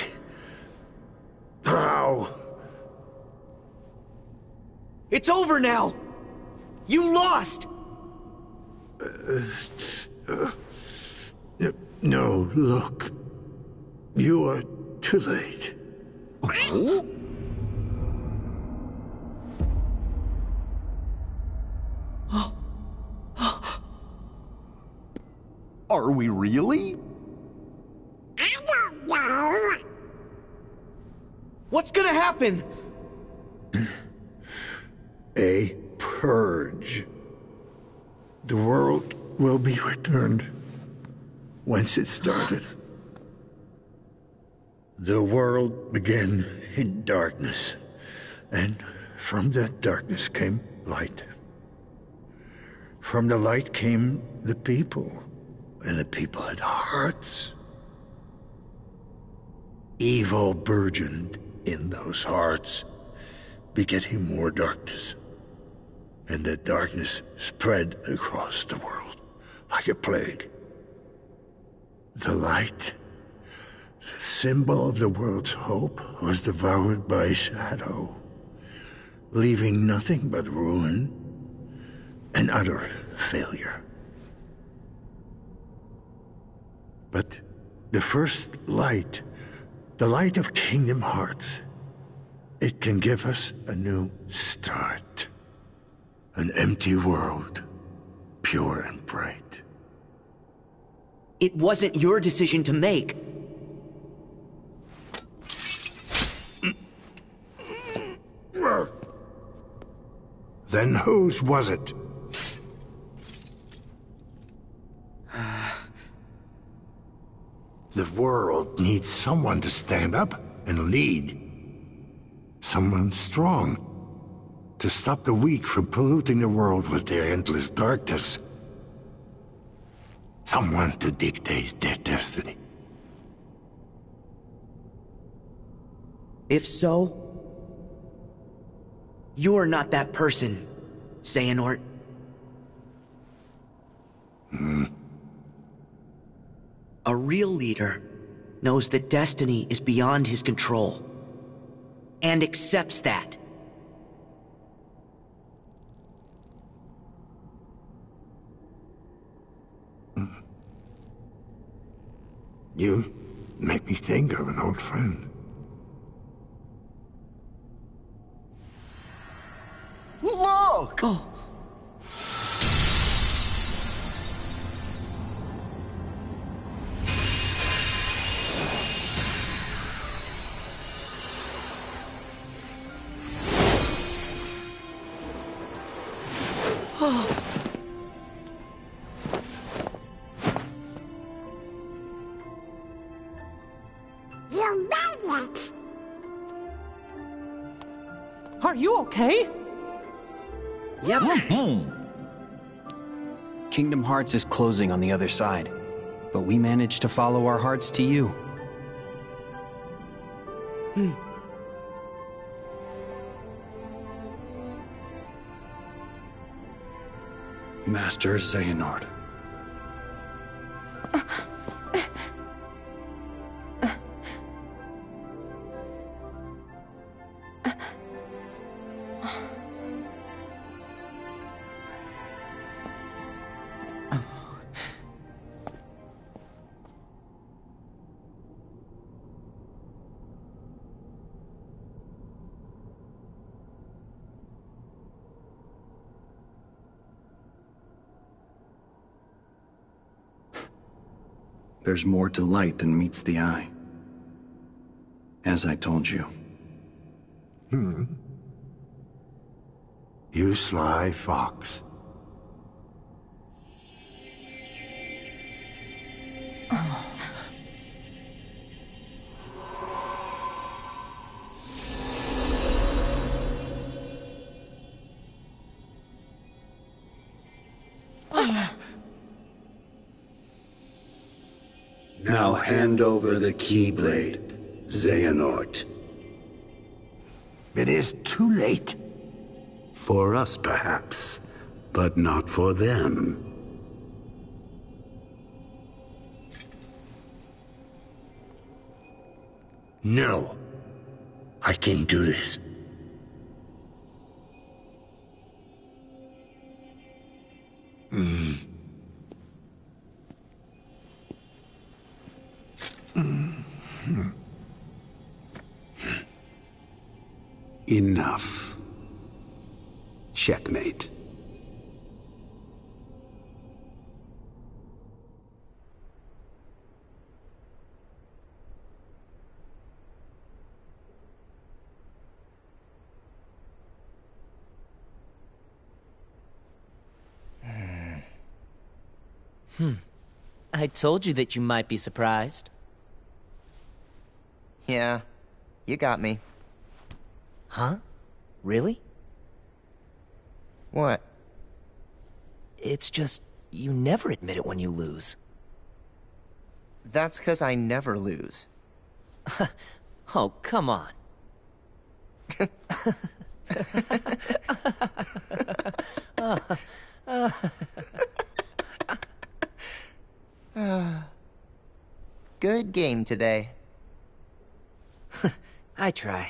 S11: How?
S5: It's over now! You lost!
S11: Uh, uh, no, look. You are too late.
S13: Are we really?
S12: I don't know.
S5: What's gonna happen?
S11: A purge. The world will be returned whence it started. The world began in darkness, and from that darkness came light. From the light came the people, and the people had hearts. Evil burgeoned in those hearts, begetting more darkness. And that darkness spread across the world like a plague. The light, the symbol of the world's hope, was devoured by shadow, leaving nothing but ruin and utter failure. But the first light, the light of Kingdom Hearts, it can give us a new start. An empty world, pure and bright.
S5: It wasn't your decision to make.
S11: Then whose was it? The world needs someone to stand up and lead. Someone strong, to stop the weak from polluting the world with their endless darkness. Someone to dictate their destiny.
S5: If so, you're not that person, Xehanort.
S11: Hmm.
S5: A real leader knows that destiny is beyond his control, and accepts that.
S11: You make me think of an old friend.
S5: Look! Oh.
S12: You made it!
S14: Are you okay?
S5: Yep.
S10: Kingdom Hearts is closing on the other side, but we managed to follow our hearts to you.
S5: Hmm.
S9: Master Xehanort. There's more to light than meets the eye. As I told you.
S11: Hmm. You sly fox.
S16: Now hand over the Keyblade, Xehanort.
S11: It is too late.
S16: For us, perhaps, but not for them.
S11: No. I can do this. Hmm.
S16: Enough. Checkmate.
S17: Hmm. I told you that you might be surprised.
S1: Yeah, you got me.
S17: Huh? Really?
S1: What?
S17: It's just, you never admit it when you lose.
S1: That's because I never lose.
S17: Oh, come on.
S1: Good game today.
S17: I try.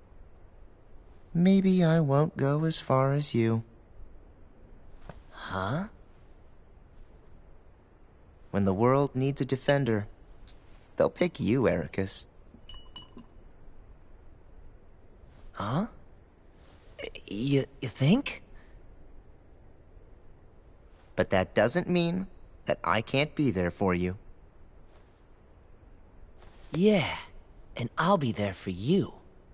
S1: Maybe I won't go as far as you.
S17: Huh?
S1: When the world needs a defender, they'll pick you, Ericus.
S17: Huh? You, you think?
S1: But that doesn't mean that I can't be there for you.
S17: Yeah, and I'll be there for you.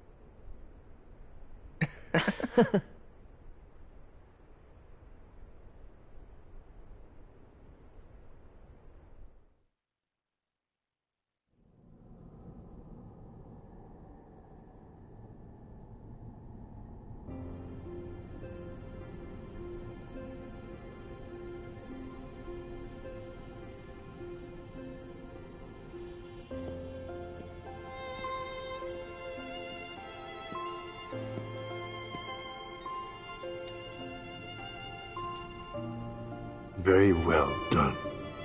S11: Very well done.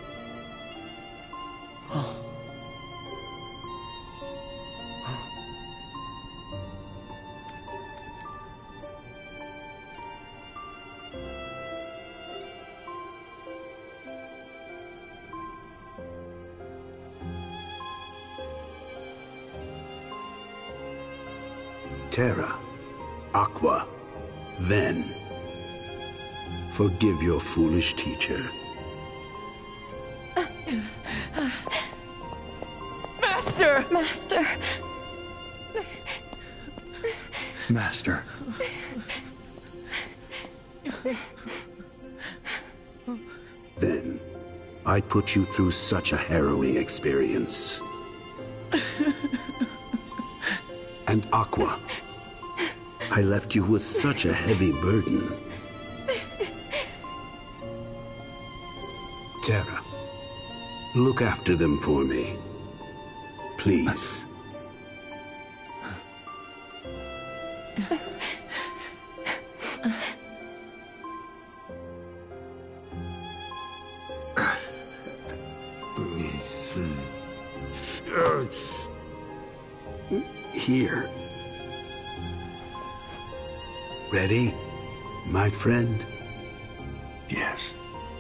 S16: Terra, Aqua, Ven. Forgive your foolish teacher.
S7: Master!
S15: Master.
S9: Master.
S16: I put you through such a harrowing experience. And Aqua, I left you with such a heavy burden. Terra, look after them for me. Please. Here. Ready, my friend?
S11: Yes.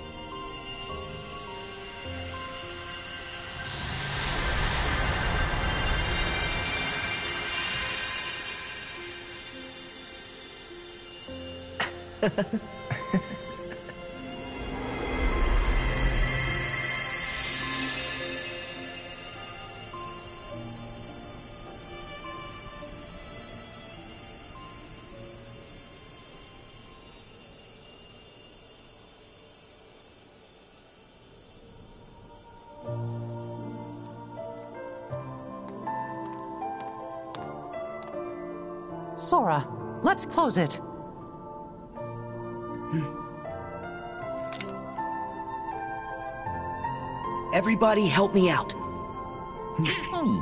S14: Sora, let's close it.
S5: Everybody help me out.
S13: Hmm.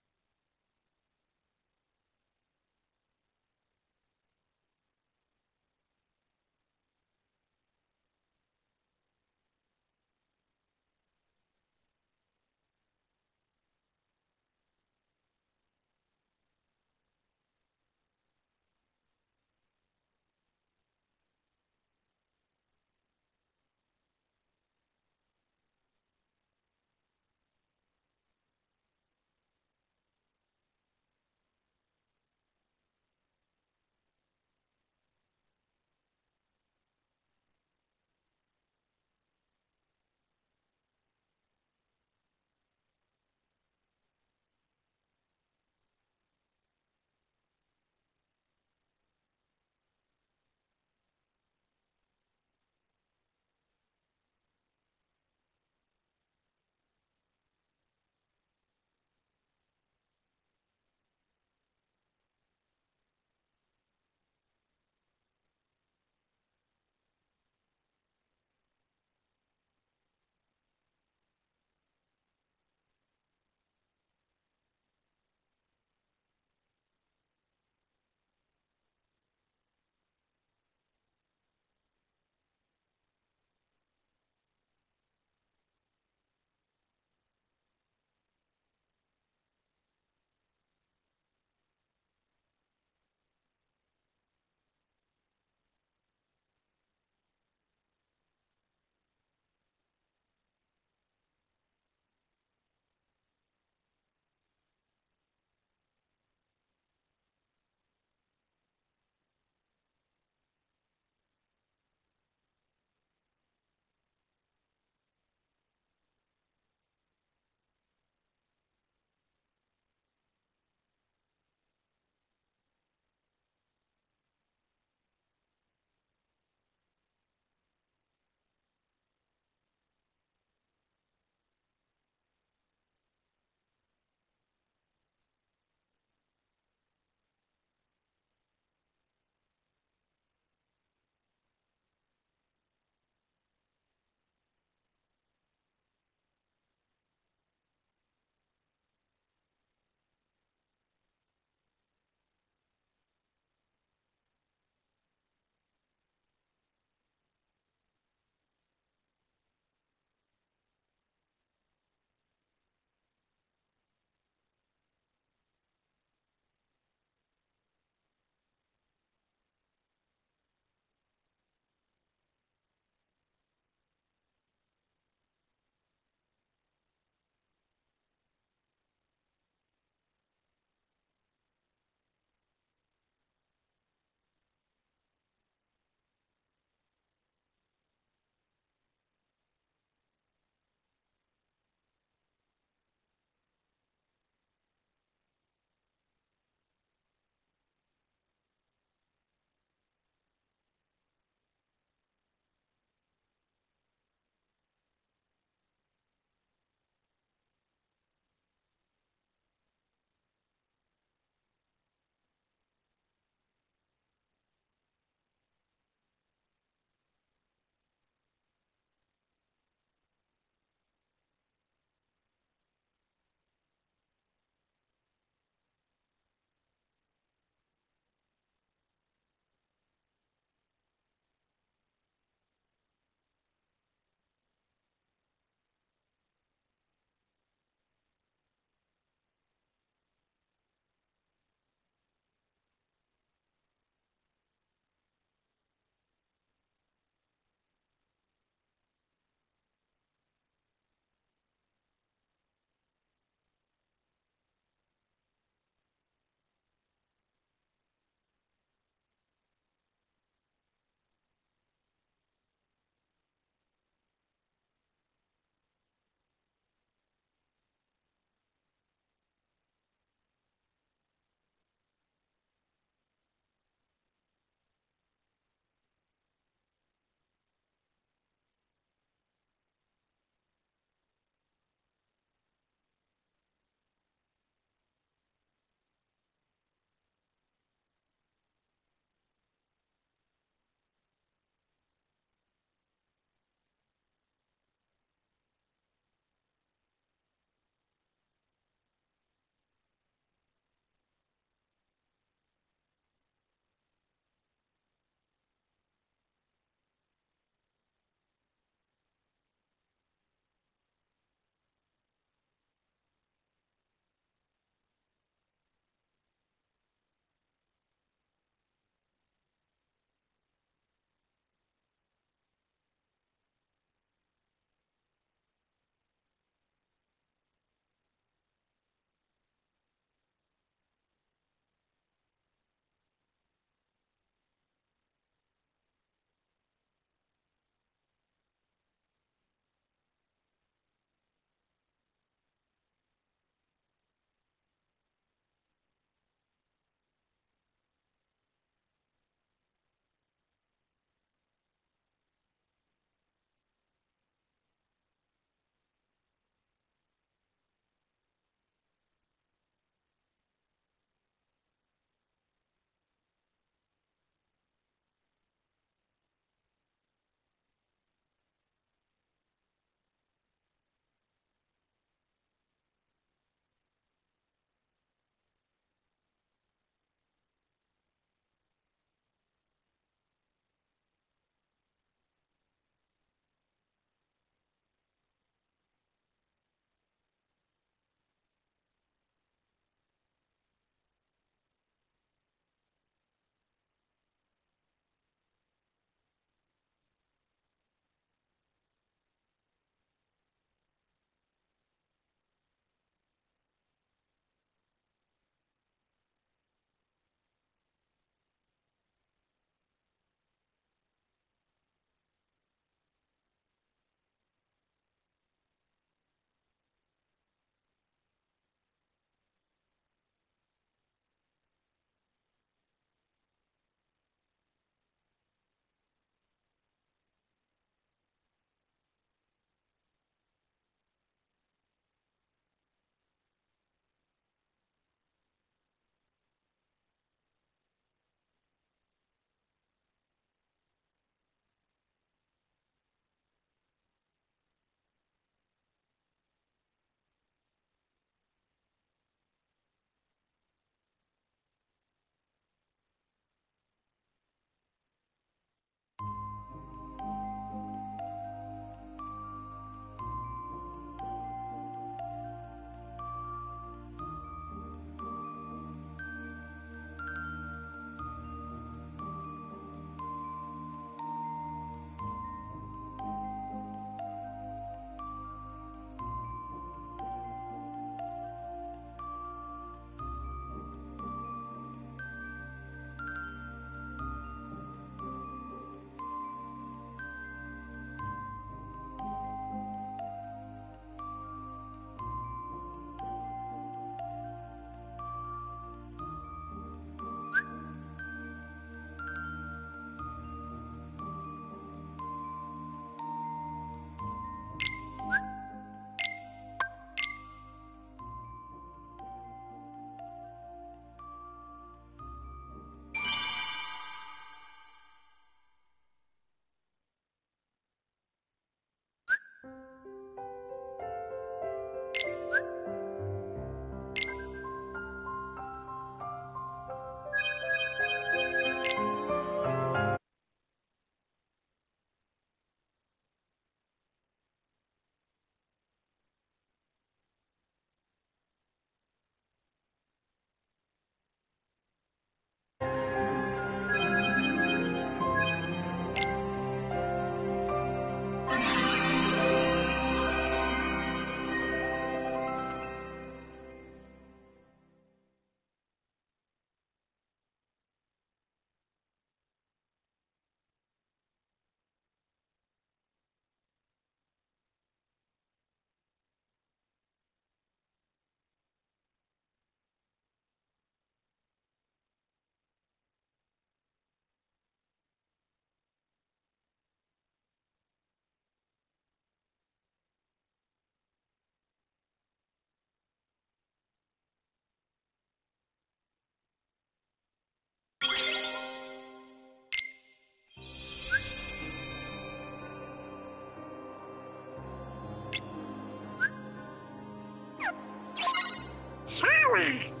S12: power.